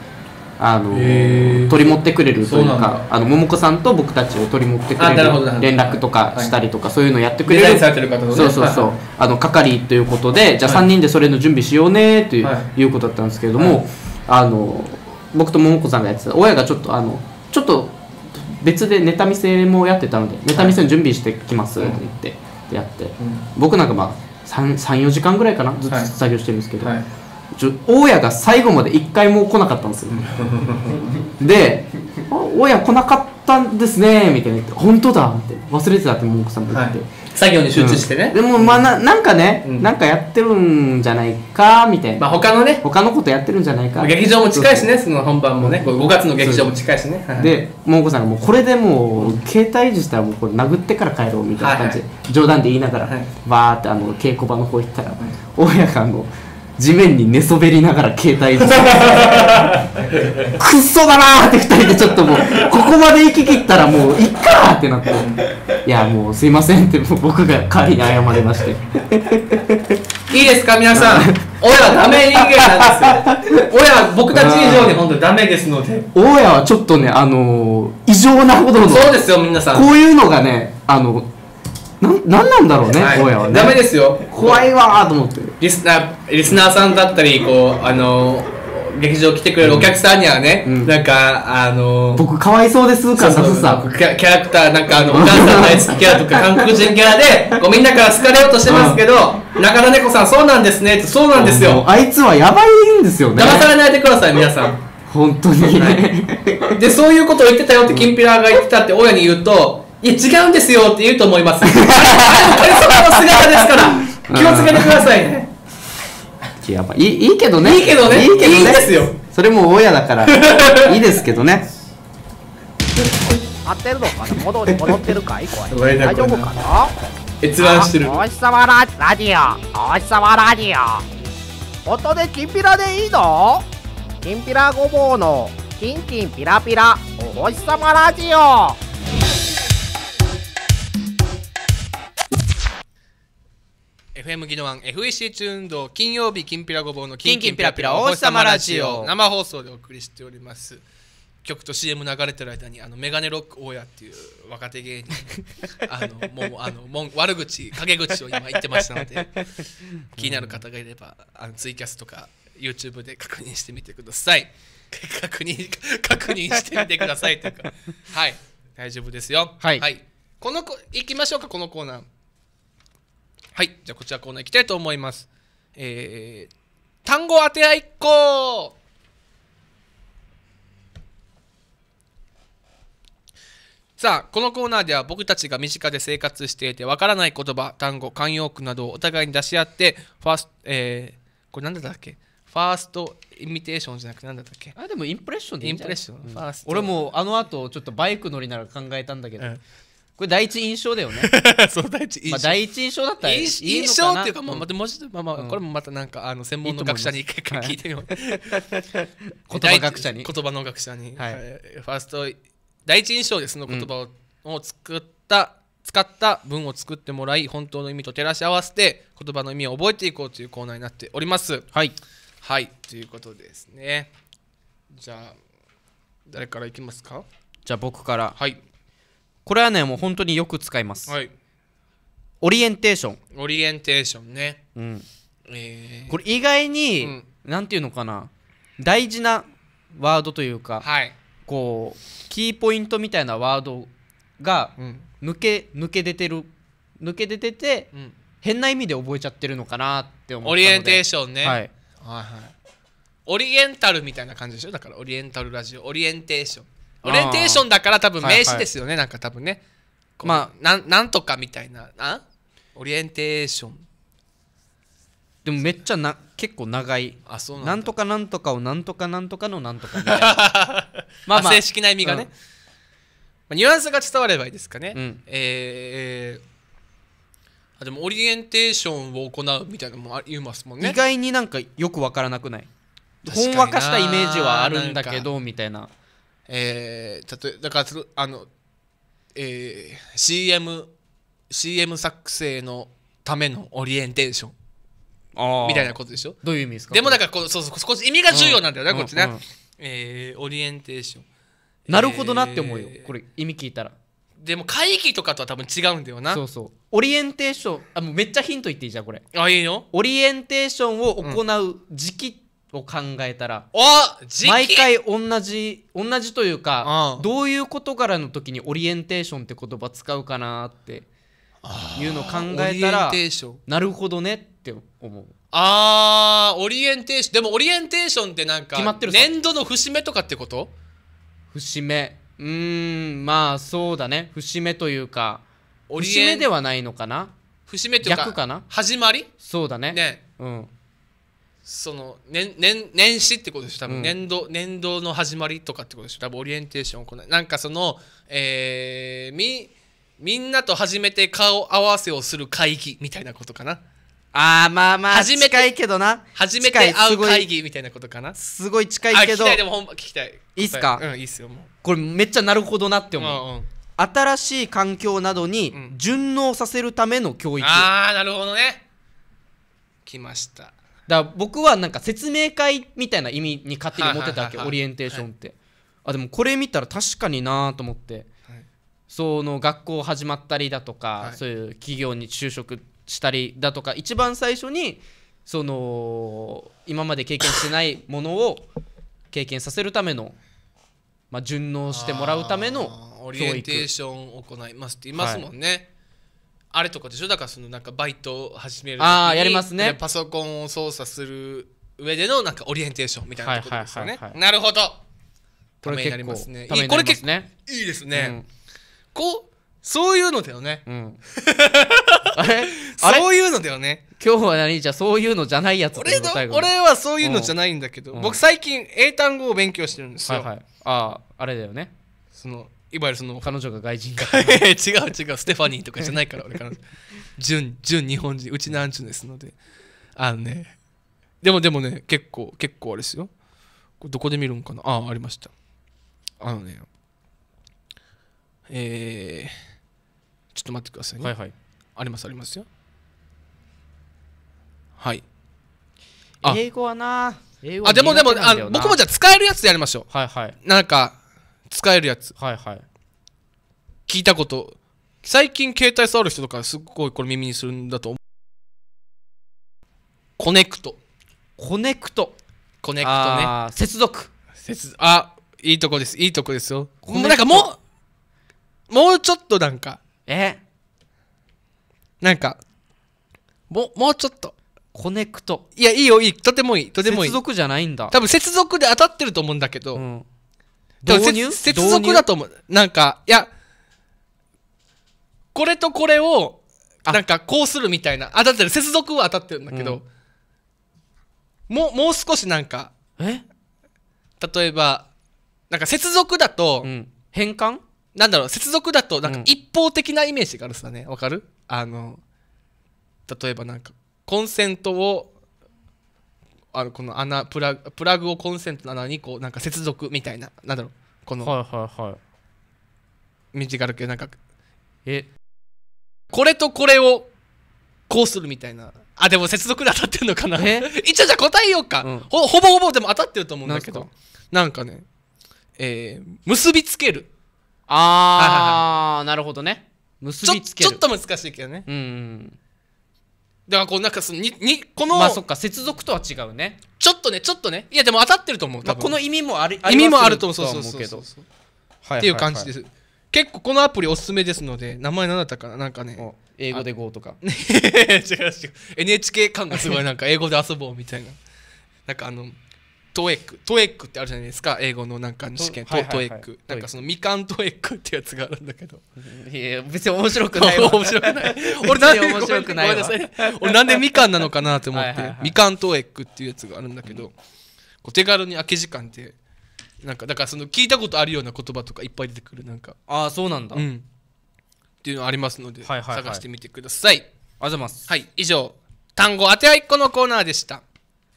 取り持ってくれるというか、桃子さんと僕たちを取り持ってくれる連絡とかしたりとか、そういうのやってくれる、 デザインされてる方のね、 そう係ということで、じゃあ3人でそれの準備しようねということだったんですけれども、僕と桃子さんがやってた、親がちょっと別でネタ見せもやってたので、ネタ見せの準備してきますって言ってやって、僕なんか3、4時間ぐらいかなずっと作業してるんですけど、大家が最後まで1回も来なかったんですよで「大家来なかったんですね」みたいな言って「本当だ」って忘れてたって桃子さんも言って、 作業に集中してね、 でもなんかね、なんかやってるんじゃないかみたいな、 他のことやってるんじゃないか、 劇場も近いしね、その本番もね、5月の劇場も近いしね、 で桃子さんがもうこれでもう携帯いじしたらもうこれ殴ってから帰ろうみたいな感じで冗談で言いながらバーって稽古場の方行ったら、大家が地面に寝そべりながら携帯でくっそだなーって2人でちょっともうここまで行き切ったらもういっかーってなって、いやもうすいませんって僕が代わりに謝りまして、 いいですか皆さん、親はダメ人間なんですよ親は僕たち以上に本当にダメですので、 大家はちょっとね異常なほどの、 そうですよ皆さん、 こういうのがねなんなんだろうね、大家はねダメですよ、 怖いわーと思って、 リスナーさんだったりこう劇場来てくれるお客さんにはね、なんか僕かわいそうですかさすさキャラクターなんかお母さん大好きキャラとか韓国人キャラでこうみんなから好かれようとしてますけど、中野猫さんそうなんですねって、そうなんですよ、 あいつはやばいんですよね、 騙されないでください皆さん本当に、 でそういうことを言ってたよってきんぴらが言ってたって親に言うと、いや違うんですよって言うと思いますあれもカリスマの姿ですから気をつけてくださいね。 やっぱいいけどね、 いいけどね、いいですよ、 それも親だからいいですけどね。 合ってるのかな、戻ってるかい、これ大丈夫かな、 閲覧してる、 お日様ラジオ、お日様ラジオ、音できんぴらでいいの、きんぴらごぼうのキンキンピラピラお日様ラジオ。 FM ギノワン FEC チューンド金曜日きんぴらごぼうのキンキンピラピラお星様ラジオ生放送でお送りしております。曲と CM 流れてる間にメガネロック大家っていう若手芸人もう悪口陰口を今言ってましたので気になる方がいればツイキャスとか YouTube で確認してみてください確認してみてくださいというかはい大丈夫ですよ。はい、行きましょうか、このコーナー。はい、じゃあこちらコーナー行きたいと思います。単語当て合いっこ。さあこのコーナーでは僕たちが身近で生活していてわからない言葉、単語、慣用句などをお互いに出し合ってこれ何だったっけ、ファーストイミテーションじゃなくて何だったっけ、 でもインプレッションでいいんじゃない？ インプレッション、ファースト。 俺も後ちょっとバイク乗りながら考えたんだけど、これ第一印象だよねそう第一印象、 第一印象だったらいいのかな。 印象っていうか、これもまたなんか専門の学者に一回聞いてみよう言葉学者に、 言葉の学者に、ファースト第一印象でその言葉を作使った文を作ってもらい本当の意味と照らし合わせて言葉の意味を覚えていこうというコーナーになっております。 はいはいということでですね。じゃあ誰からいきますか。 じゃあ僕から。 はいこれはねもう本当によく使います。 はい。 オリエンテーション。 オリエンテーションね。 これ意外に、なんていうのかな、大事なワードというか、 はいこうキーポイントみたいなワードが抜け出てて、変な意味で覚えちゃってるのかなって思ったので。 オリエンテーションね。 はいはいはい。オリエンタルみたいな感じでしょ。だからオリエンタルラジオオリエンテーション。オリエンテーションだから多分名詞ですよね。なんか多分ね。まあなんとかみたいな。オリエンテーション。 でもめっちゃ結構長い。 あ、そうなんだ。 なんとかなんとかをなんとかなんとかのなんとかみたいなまあ正式な意味がね、ニュアンスが伝わればいいですかね。でもオリエンテーションを行うみたいなのも言いますもんね。 意外になんかよくわからなくない？ほんわかしたイメージはあるんだけどみたいな。例えだからCM 作成のためのオリエンテーションみたいなことでしょ。 どういう意味ですか？ でもだからそう意味が重要なんだよね、こっちね。オリエンテーション。 なるほどなって思うよ、これ意味聞いたら。 でも会議とかとは多分違うんだよな。 そうそう。オリエンテーション、もうめっちゃヒント言っていいじゃんこれ。 いいよ。 オリエンテーションを行う時期を考えたら、 時期毎回同じというか、どういう事柄の時にオリエンテーションって言葉使うかなっていうのを考えたら、なるほどねって思う。 オリエンテーション。でもオリエンテーションってなんか決まってる。 年度の節目とかってこと？ 節目、まあそうだね。節目というか節目ではないのかな。 節目というか逆かな。 始まり。 そうだね。 ね、その年始ってことでしょ多分。年度の始まりとかってことでしょ多分。オリエンテーションを行う。なんかそのみんなと初めて顔合わせをする会議みたいなことかな。 まあ近いけどな。 初めて会う会議みたいなことかな。 すごい近いけど。 聞きたい。でも聞きたい。 いいっすか？ いいっすよ。もうこれめっちゃなるほどなって思う。新しい環境などに順応させるための教育。 なるほどね。来ました。 だから僕はなんか説明会みたいな意味に勝手に思ってたわけ。オリエンテーションって、でもこれ見たら確かになと思って、その学校始まったりだとか、そういう企業に就職したりだとか、一番最初にその今まで経験してないものを経験させるための、順応してもらうためのオリエンテーションを行いますって言いますもんね。あれとかでしょ。だからそのなんかバイトを始める時にやりますね。 パソコンを操作する上でのなんかオリエンテーションみたいなことですよね。なるほど。 ためになりますね。 これ結構いいですね。そういうのだよね。そういうのだよね。 今日は何じゃそういうのじゃないやつ。 俺はそういうのじゃないんだけど、僕最近英単語を勉強してるんですよ。 あれだよね。 いわゆるその彼女が外人だ。 違うステファニーとかじゃないから俺から純日本人、うちなんちゅんですので。でもね結構あれですよ。これどこで見るんかな。ありました。ちょっと待ってくださいね。ありますよ。はい。 英語はな。 でも僕もじゃあ使えるやつでやりましょう。なんか使えるやつ。聞いたこと。最近携帯触る人とかすっごいこれ耳にするんだと思う。コネクトね。接続。いいとこですよ。なんかもうちょっとなんかもうちょっとコネクト。 いやいいよ、とてもいい。接続じゃないんだ。 多分接続で当たってると思うんだけど、 導入接続だと思う。なんかいやこれとこれをなんかこうするみたいな当たってる。接続は当たってるんだけど、もう少しなんか例えばなんか接続だと、 変換なんだろう、接続だとなんか一方的なイメージがあるさね。わかる？例えばなんかコンセントをこの穴プラグをコンセントの穴にこうなんか接続みたいな、なんだろう、このイメージがあるけど、なんかこれとこれをこうするみたいな。あ、でも接続で当たってるのかな。一応じゃあ答えようか、ほぼほぼでも当たってると思うんだけど、なんかね、結びつける。 なるほどね。結びつける。 ちょっと難しいけどね。だからこうなんかこのまあそっか、接続とは違うね。 ちょっとね。いやでも当たってると思う。多分この意味もあると思う。そうっていう感じです。結構このアプリおすすめですので、名前何だったかな、なんかね、 英語で GO とか。 違う NHK 感がすごい、なんか英語で遊ぼうみたいな。なんかトエックってあるじゃないですか、英語のなんか試験、トエック。なんかそのみかんトエックってやつがあるんだけど。 いや別に面白くないわ。 面白くない。俺なんでみかんなのかなって思って、みかんトエックっていうやつがあるんだけど、手軽に空き時間でなんかだからその聞いたことあるような言葉とかいっぱい出てくる、なんかそうなんだ、 っていうのありますので、探してみてください。 ありがとうございます。 はい、以上単語当てあいっこのコーナーでした。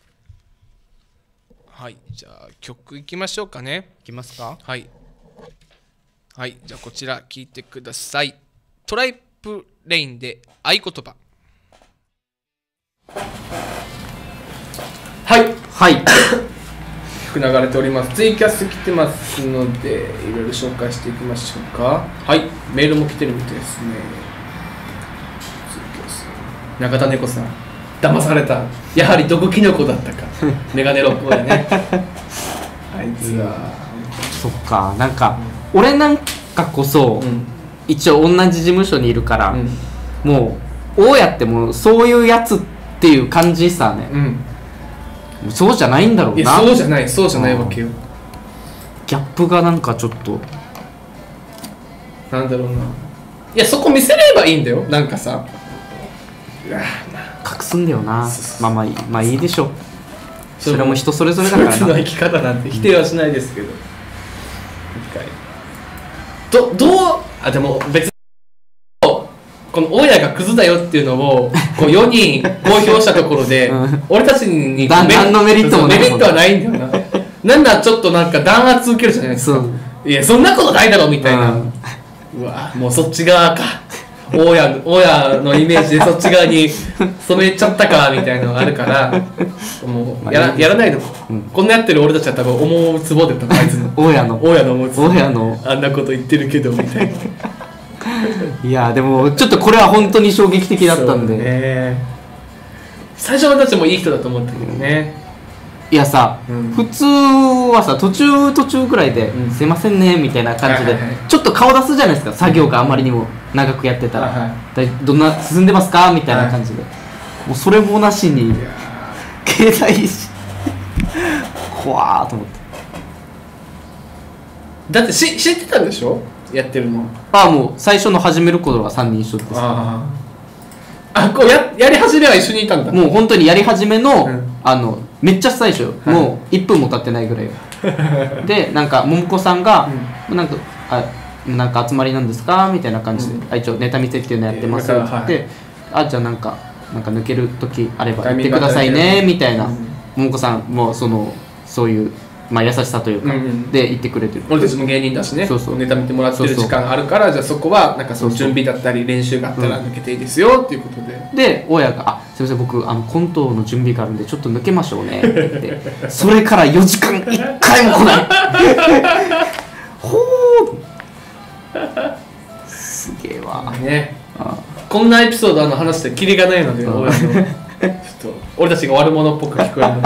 はい、じゃあ曲いきましょうかね。 いきますか。 はい、じゃあこちら聞いてください。トライプレインで合言葉。はい曲流れております。ツイキャス来てますのでいろいろ紹介していきましょうか。はい、メールも来てるみたいですね。ツイキャス中田猫さん、騙された。やはり毒キノコだったか。メガネロックやね。あいつは、 そっか、なんか、俺なんかこそ、一応同じ事務所にいるから、もう大家ってもうそういうやつっていう感じさね、そうじゃないんだろうな。 いや、そうじゃないわけよ。 ギャップがなんかちょっとなんだろうな。いや、そこ見せればいいんだよ。なんかさ、 隠すんだよな。まあいいでしょう。それも人それぞれだからな。 その生き方なんて否定はしないですけど、でも別にこの親がクズだよっていうのをこう4人公表したところで、俺たちに何のメリットもない。 メリットはないんだよな。なんだちょっとなんか弾圧受けるじゃないですか。いや、そんなことないだろみたいな。うわ、もうそっち側か。親のイメージでそっち側に染めちゃったかみたいなのがあるから、もうやらないの。こんなやってる俺たちは多分思うつぼでた、あいつの親の思うつぼ、あんなこと言ってるけどみたいな。 いやでもちょっとこれは本当に衝撃的だったんで、 最初のたちもいい人だと思ったけどね。 いやさ、普通はさ途中くらいで、すいませんねみたいな感じでちょっと顔出すじゃないですか、作業があまりにも長くやってたら、どんな進んでますかみたいな感じで、もうそれもなしに携帯怖ーと思って。 だって知ってたんでしょ、やってるの。 もう最初の始める頃は3人一緒です。 こう やり始めは一緒にいたんだ。 もう本当にやり始めの、めっちゃ最初、もう1分も経ってないぐらいで、なんか桃子さんが、なんか集まりなんですかみたいな感じで、一応ネタ見せっていうのやってますって言って、じゃあなんか抜ける時あれば言ってくださいねみたいな、桃子さんもそういう優しさというかで言ってくれてる。 俺たちも芸人だしね、ネタ見てもらってる時間あるから、じゃあそこはなんかその準備だったり練習があったら抜けていいですよっていうことで、親が「すいません、僕コントの準備があるんでちょっと抜けましょうね」って言ってそれから4時間1回も来ないほーすげえわね。こんなエピソード話してキリがないので、俺たちが悪者っぽく聞こえる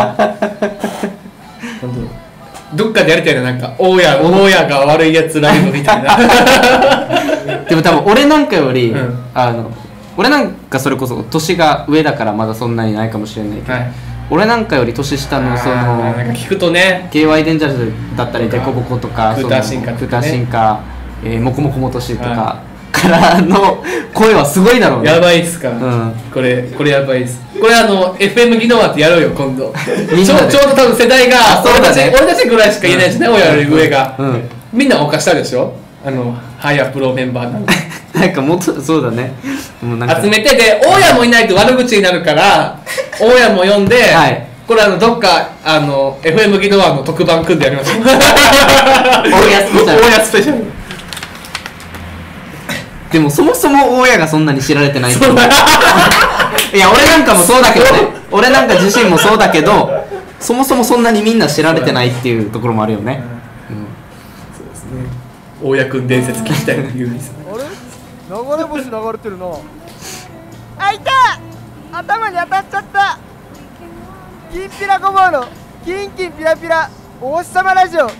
のどっかでやりたいな、なんか大家が悪いやつライブみたいなでも多分俺なんかより、俺なんかそれこそ年が上だからまだそんなにないかもしれないけど、俺なんかより年下のなんか聞くとね、 KY デンジャラスだったりデコボコとかクーター進化とかモコモコモトシとかからの声はすごいだろうね。 やばいっすか、これやばいっす。これFM ギノワってやろうよ今度。ちょうど多分世代が俺たちぐらいしか言えないしね、親より上が。みんな犯したでしょ、ハイアプロメンバーなんでなんかもっとそうだね、 集めて、で大家もいないと悪口になるから大家も呼んで、これどっかFM ギノワの特番組んでやりましょう。大家スペシャル。 でもそもそも親がそんなに知られてないっていういや俺なんかもそうだけどね、俺なんか自身もそうだけど、そもそもそんなにみんな知られてないっていうところもあるよね。 そうですね。大家くん伝説聞きたいユーミンさん。 あれ流れ星流れてるな。あ、いた、頭に当たっちゃった。きんぴらごぼうのキンキンピラピラお星様ラジオ。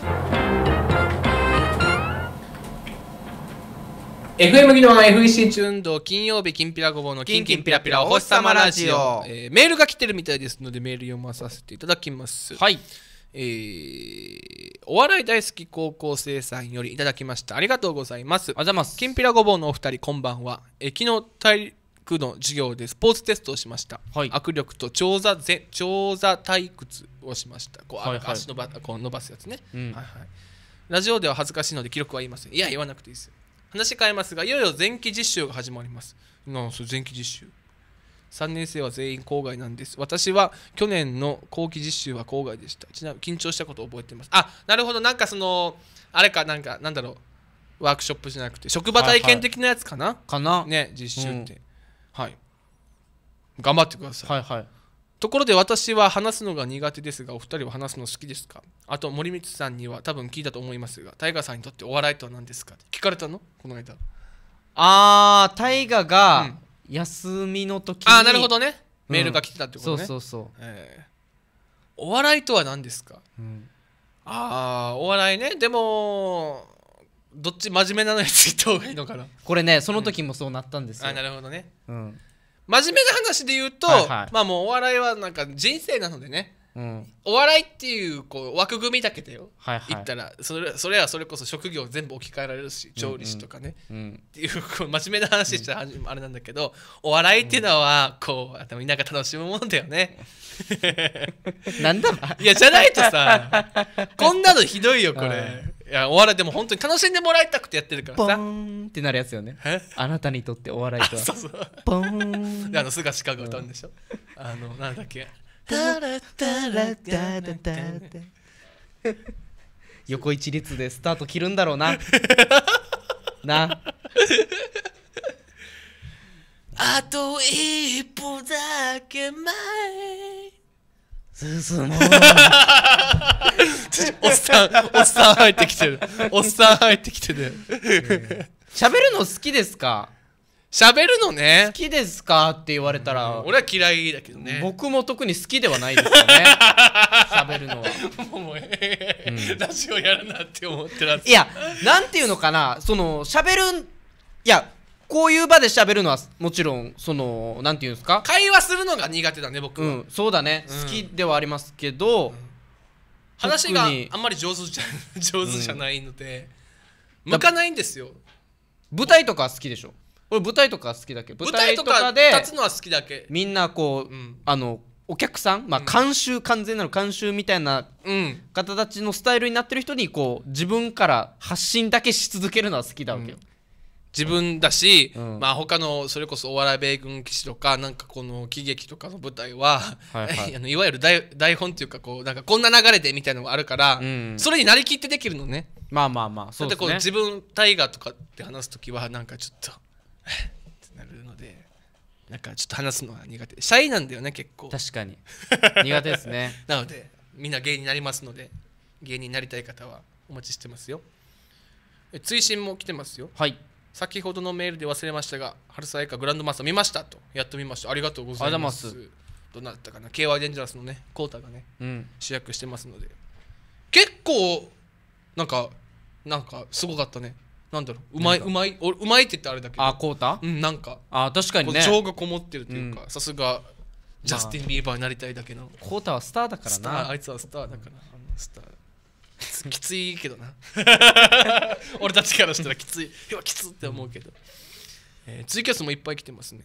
FM 技能の FEC チューンド金曜日きんぴらごぼうのキンキンピラピラお星様ラジオ、メールが来てるみたいですのでメール読まさせていただきます。 はい。 お笑い大好き高校生さんよりいただきました。ありがとうございます。 ありがとうございます。 きんぴらごぼうのお二人こんばんは。昨日体育の授業でスポーツテストをしました。 はい、 握力と長座退屈をしました。こう、 はいはい、 足こう伸ばすやつね、 うんはいはい。ラジオでは恥ずかしいので記録は言いません。いや言わなくていいですよ。話変えますが、いよいよ前期実習が始まります。それ前期実習。3年生は全員校外なんです。私は去年の後期実習は校外でした。ちなみに緊張したことを覚えています。あ、なるほど。なんかそのあれか、なんだろう、ワークショップじゃなくて職場体験的なやつかな、 かなね、実習って、はい、頑張ってください。 はいはい。 ところで私は話すのが苦手ですが、お二人は話すの好きですか？あと森光さんには多分聞いたと思いますが、タイガさんにとってお笑いとは何ですか？聞かれたの？この間。 タイガが休みの時に、 なるほどね、メールが来てたってことね。 そうそうそう。 お笑いとは何ですか？お笑いね。でもどっち真面目なのやつ言った方がいいのかな。 これね、その時もそうなったんですよ。 なるほどね。 真面目な話で言うと、まあもうお笑いはなんか人生なのでね、お笑いっていうこう枠組みだけでよ、言ったらそれはそれこそ職業全部置き換えられるし、調理師とかね、っていうこう真面目な話したらあれなんだけど、お笑いっていうのはこうみんなが楽しむものだよね。 なんだいやじゃないとさこんなのひどいよこれ。いやお笑いでも本当に楽しんでもらいたくてやってるからさ、 ポーンってなるやつよね。あなたにとってお笑いとはそうそうポーンで菅氏香が歌うんでしょ、なんだっけ、 横一列でスタート切るんだろうなな。 あと一歩だけ前進もう。 おっさん入ってきてる。おっさん入ってきてる。 喋るの好きですか？ 喋るのね。 好きですかって言われたら、 俺は嫌いだけどね。 僕も特に好きではないですよね。喋るのは。 もうラジオやるなって思ってるやつ。 いや、なんていうのかな、その喋る、いや、こういう場で喋るのはもちろんそのなんていうんですか、 会話するのが苦手だね僕は。 そうだね、好きではありますけど、 話があんまり上手じゃないので向かないんですよ。 舞台とか好きでしょ。俺舞台とか好きだけど、 舞台とかで立つのは好きだけ。 みんなこう、お客さん、監修、完全なる監修みたいな方たちのスタイルになってる人にこう自分から発信だけし続けるのは好きだわけよ。 自分だし、他のそれこそお笑い米軍騎士とかなんかこの喜劇とかの舞台は、いわゆる台本っていうかこうなんかこんな流れでみたいなのがあるから、それになりきってできるのね。 まあそうですね。 だってこう自分大河とかって話すときはなんかちょっとってなるので、なんかちょっと話すのが苦手。シャイなんだよね結構。 確かに苦手ですね。 なのでみんな芸人になりますので、芸人になりたい方はお待ちしてますよ。追伸も来てますよ。 はい。 先ほどのメールで忘れましたが、春沢映画グランドマスター見ましたと。やっと見ました。ありがとうございます。どうなったかな。KY デンジャラスのね、コータがね、主役してますので。結構なんかすごかったね。なんだろう、うまいって言ってあれだけど。 コータ？ なんか。 確かにね。 情がこもってるというか、さすがジャスティン・ビーバーになりたいだけの。 コータはスターだからな。 あいつはスターだから。スター。きついけどな。俺たちからしたらきつい。きつって思うけど。ツイキャスもいっぱい来てますね。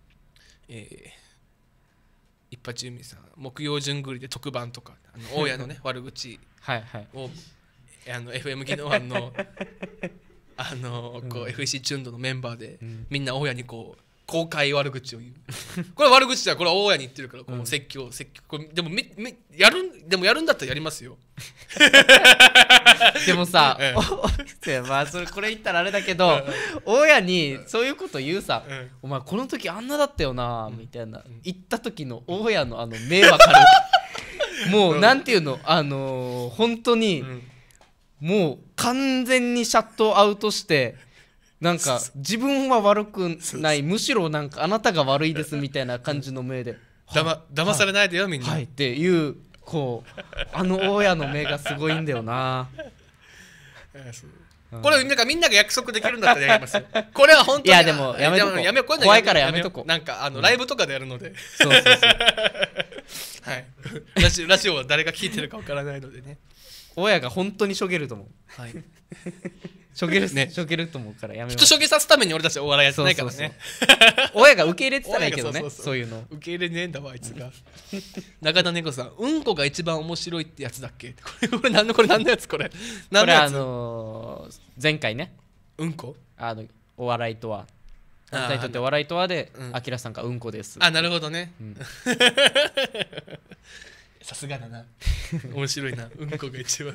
一発ユミさん、木曜順繰りで特番とか、大家のね悪口をFM 技能案のこう FEC チューンドのメンバーでみんな大家にこう公開悪口を言うこれ悪口だこれは大家に言ってるからこの説教これでもやるんだったらやりますよでもさ、まあそれこれ言ったらあれだけど、大家にそういうこと言うさ、お前この時あんなだったよなみたいな言った時の大家の目わかるもうなんていうの本当にもう完全にシャットアウトしてなんか自分は悪くないむしろなんかあなたが悪いですみたいな感じの目で騙されないでよみんなはいっていうこう大家の目がすごいんだよなこれなんかみんなが約束できるんだったらやりますよこれは本当にいやでもやめとこう怖いからやめとこうなんかライブとかでやるのでそうはいラジオは誰が聞いてるかわからないのでね大家が本当にしょげると思うはいしょげるねしょげると思うからやめま人しょげさすために俺たちお笑いやってないからね親が受け入れてたらいいけどねそういうの受け入れねえんだわあいつが中田猫さんうんこが一番面白いってやつだっけこれ何のやつこれこれ前回ねうんこお笑いとはあなたにとってお笑いとはであきらさんがうんこですなるほどねさすがだな面白いなうんこが一番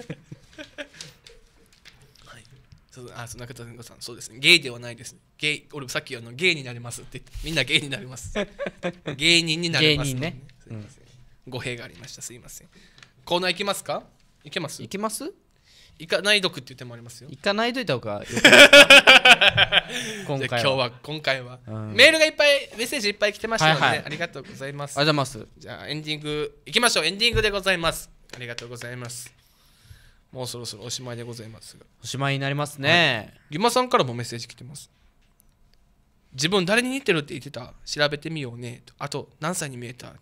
中田さんそうですねゲイではないです、俺さっきゲイになりますって言ってみんなゲイになります芸人になります、 ね、 すいません、語弊がありましたすいませんコーナー行きますか行けます行かないどくって言ってもありますよ行かないといた方がよく今回は、 メールがいっぱいメッセージいっぱい来てましたので、ありがとうございます。 ありがとうございます。 じゃあエンディングいきましょう。エンディングでございます。ありがとうございます。もうそろそろおしまいでございますが、 おしまいになりますね。 ギマさんからもメッセージ来てます。自分誰に似てるって言ってた、調べてみようねと。あと何歳に見えた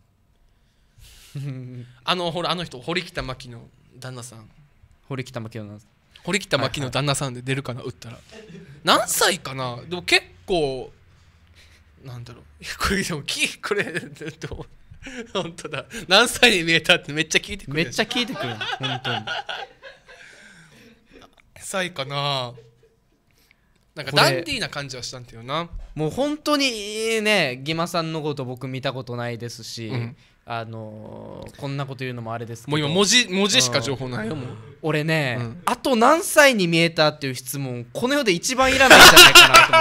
ほらあの人堀北真希の旦那さん。 堀北真希の旦那さんで出るかな、打ったら何歳かな。でも結構なんだろう、これでもこれ本当だ、何歳に見えたってめっちゃ聞いてくる。 めっちゃ聞いてくる本当に。 何歳かな。なんかダンディーな感じはしたんだよな。 もう本当にね、ギマさんのこと僕見たことないですし、こんなこと言うのもあれですけど、 もう今文字しか情報ないよ。もう俺ね、あと何歳に見えたっていう質問この世で一番いらないんじゃないかなと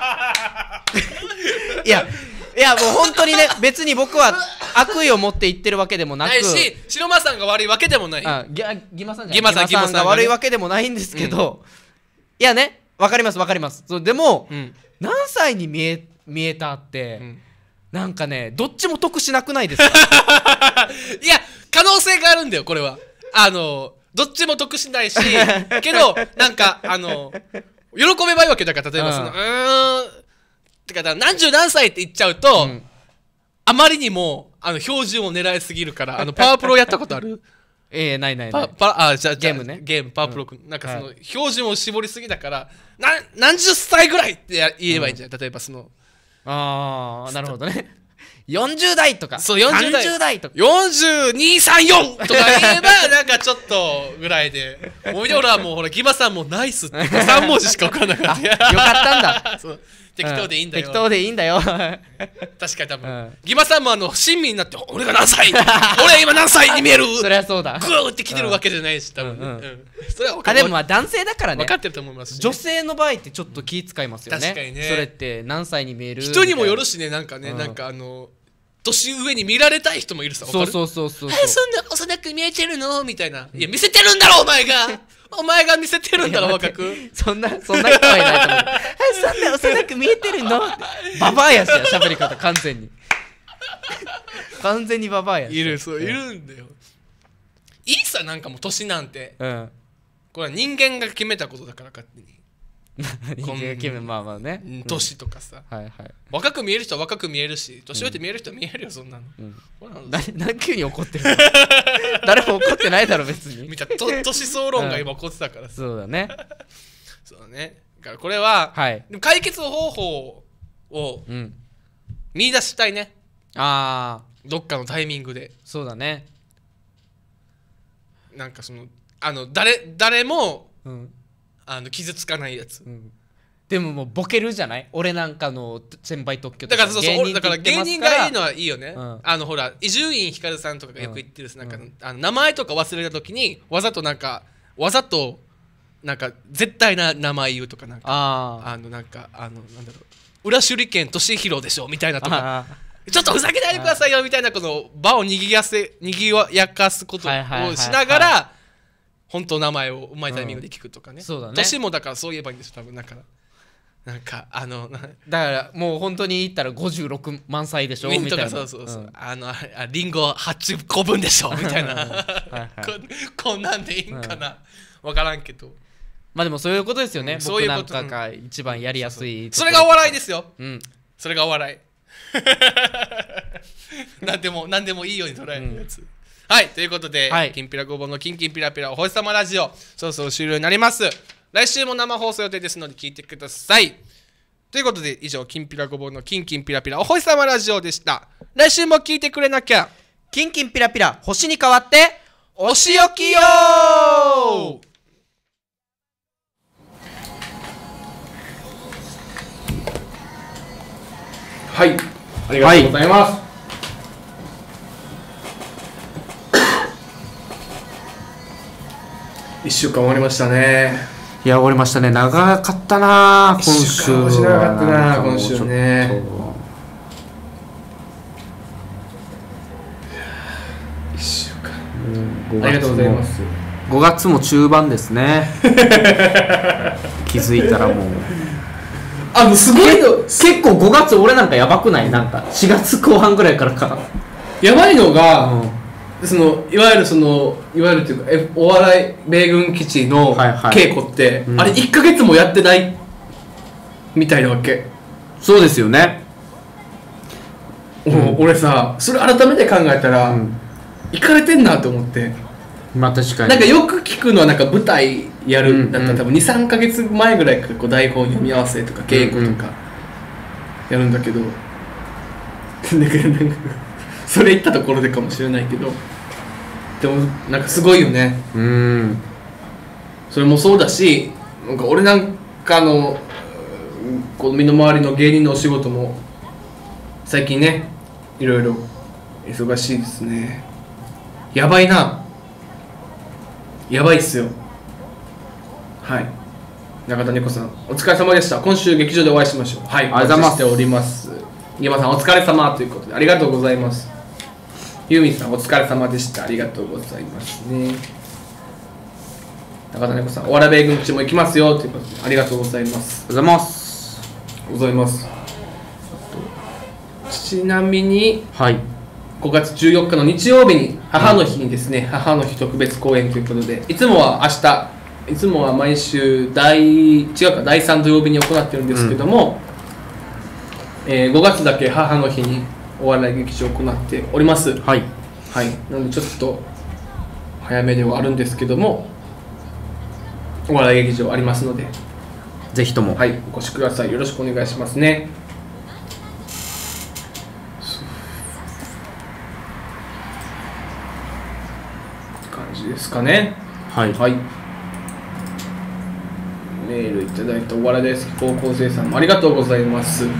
思っていやもう本当にね、別に僕は悪意を持って言ってるわけでもなく、 ないし白間さんが悪いわけでもない。 ギマさんが悪いわけでもないんですけど、いやね、わかりますそう。でも、何歳に見えたって、なんかね、どっちも得しなくないですかいや可能性があるんだよこれは。どっちも得しないしけどなんか喜べばいいわけだから、例えばそのってか何十何歳って言っちゃうと、あまりにも標準を狙いすぎるから。パワープロやったことある？ ないじゃあゲームね、 ゲームパワープロ君、なんかその標準を絞りすぎだから何十歳ぐらいって言えばいいんじゃない？例えばそのなるほどね。40代とか、 そう40代 30代とか、 4234とか言えばなんかちょっとぐらいで、もう俺はもうほらギマさんもナイスって3文字しか分からなかった。 よかったんだ。 そう適当でいいんだよ。 適当でいいんだよ。 確かに多分、ギマさんも親身になって俺が何歳俺今何歳に見えるそりゃそうだ。 グーって来てるわけじゃないし、多分それは分かでもまあ男性だからね、 分かってると思いますし、 女性の場合ってちょっと気遣いますよね。 確かにね。 それって何歳に見える、 人にもよるしね。なんかね、なんか年上に見られたい人もいるさ。 そうそんな幼く見えてるのみたいな。いや見せてるんだろお前が見せてるんだろ若く。 そんな人はいないと思う。そんな幼く見えてるのババアやしや、喋り方完全にババアやし。 いるんだよ。いいさ、なんかもう年なんて、これは人間が決めたことだから勝手に。 人間が決め、まあまあね、 年とかさ、 はいはい、 若く見える人は若く見えるし、年上って見える人は見えるよ、そんなの。 何急に怒ってるの誰も怒ってないだろ別に。 見た年相論が今起こってたからさ。 そうだね。 そうだね。だからこれは、でも解決方法を見出したいね。どっかのタイミングで。 そうだね。 なんかその誰も傷つかないやつ。 でももうボケるじゃない。俺なんかの先輩特許とだからそうそうだから芸人がいいのははいいよね、ほら伊集院光さんとかがよく言ってるなんか、名前とか忘れた時にわざとなんか絶対な名前言うとかなんかなんだろう裏手裏剣俊弘でしょみたいなとかちょっとふざけないでくださいよみたいなこの場をにぎやかすことをしながら本当名前をうまいタイミングで聞くとかね。 そうだね。 年もだからそう言えばいいんですよ多分。だからもう本当に言ったら56万歳でしょみたいな。 そうリンゴ8個分でしょみたいなこんなんでいいんかな分からんけど、 まあでもそういうことですよね。 そういうこと僕なんかが一番やりやすい。 それがお笑いですよ。それがお笑い。何でもいいように捉えるやつ。はいということで、きんぴらごぼうのキンキンピラピラお星様ラジオそろそろ終了になります。来週も生放送予定ですので聞いてください。ということで以上きんぴらごぼうのキンキンピラピラお星様ラジオでした。来週も聞いてくれなきゃ。 キンキンピラピラ星に変わってお仕置きよー。 はいありがとうございます、1週間終わりましたね。 いや終わりましたね。長かったな今週は。 長かったな今週ね。1週間ありがとうございます。 5月も中盤ですね。気づいたらもうすごいの結構5月俺なんかやばくない？なんか4月後半ぐらいからかやばいのが、いわゆるというかお笑い米軍基地の稽古って、あれ1ヶ月もやってないみたいなわけ。 そうですよね。 俺さそれ改めて考えたら、行かれてんなと思って。 まあ確かになんかよく聞くのはなんか舞台やるんだったら多分 2,3 ヶ月前ぐらいからこう台本読み合わせとか稽古とかやるんだけど、それ言ったところでかもしれないけど、でもなんかすごいよね。それもそうだし、なんか俺なんかのこう身の回りの芸人のお仕事も最近ねいろいろ忙しいですね。やばいな。やばいっすよ。はい。中田猫さん、お疲れ様でした。今週劇場でお会いしましょう。はい。 ありがとうございます。 しております。ゆまさん、お疲れ様ということで、ありがとうございます。ユーミンさん、お疲れ様でした。ありがとうございますね。中田猫さん、おわらべ軍地も行きますよということで、ありがとうございます。 おはようございます。 ございます。ちなみに、 はい。 5月14日の日曜日に母の日にですね、母の日特別公演ということで、いつもは毎週第3土曜日に行ってるんですけども、5月だけ母の日にお笑い劇場を行っております。 はい、 はい、なのでちょっと早めではあるんですけども、お笑い劇場ありますのでぜひとも、 はい、お越しください。よろしくお願いしますね。ですかね。 はい、 はい、メールいただいたお笑い大好き高校生さんもありがとうございます。はい、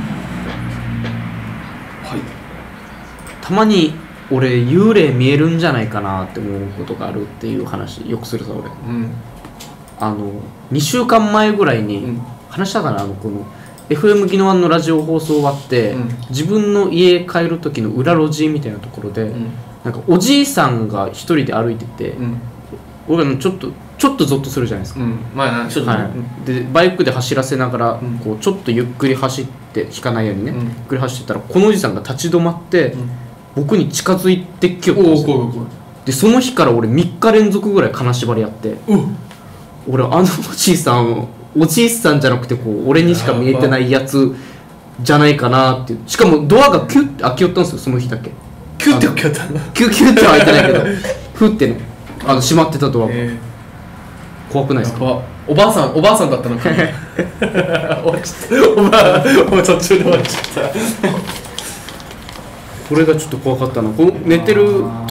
たまに俺幽霊見えるんじゃないかなって思うことがあるっていう話よくするさ俺、2週間前ぐらいに話したかな、この FM ギノワンのラジオ放送終わって、自分の家帰る時の裏路地みたいなところで、なんかおじいさんが一人で歩いてて、俺がちょっとゾッとするじゃないですか。 ちょっと、 でバイクで走らせながら、こうちょっとゆっくり走って引かないようにね、ゆっくり走ってたらこのおじさんが立ち止まって、僕に近づいてきよったんですよ。でその日から俺3日連続ぐらい金縛りやって、俺おじいさんじゃなくてこう俺にしか見えてないやつじゃないかなっていう。しかもドアがキュッて開きよったんですよ、その日だけ。 キュッて開きよったの？ キュッて開いてないけどフッてね、閉まってたドアが、怖くないですか？ おばあさんだったのかな。終わっちゃった。途中で終わっちゃった。 これがちょっと怖かったな。この寝てる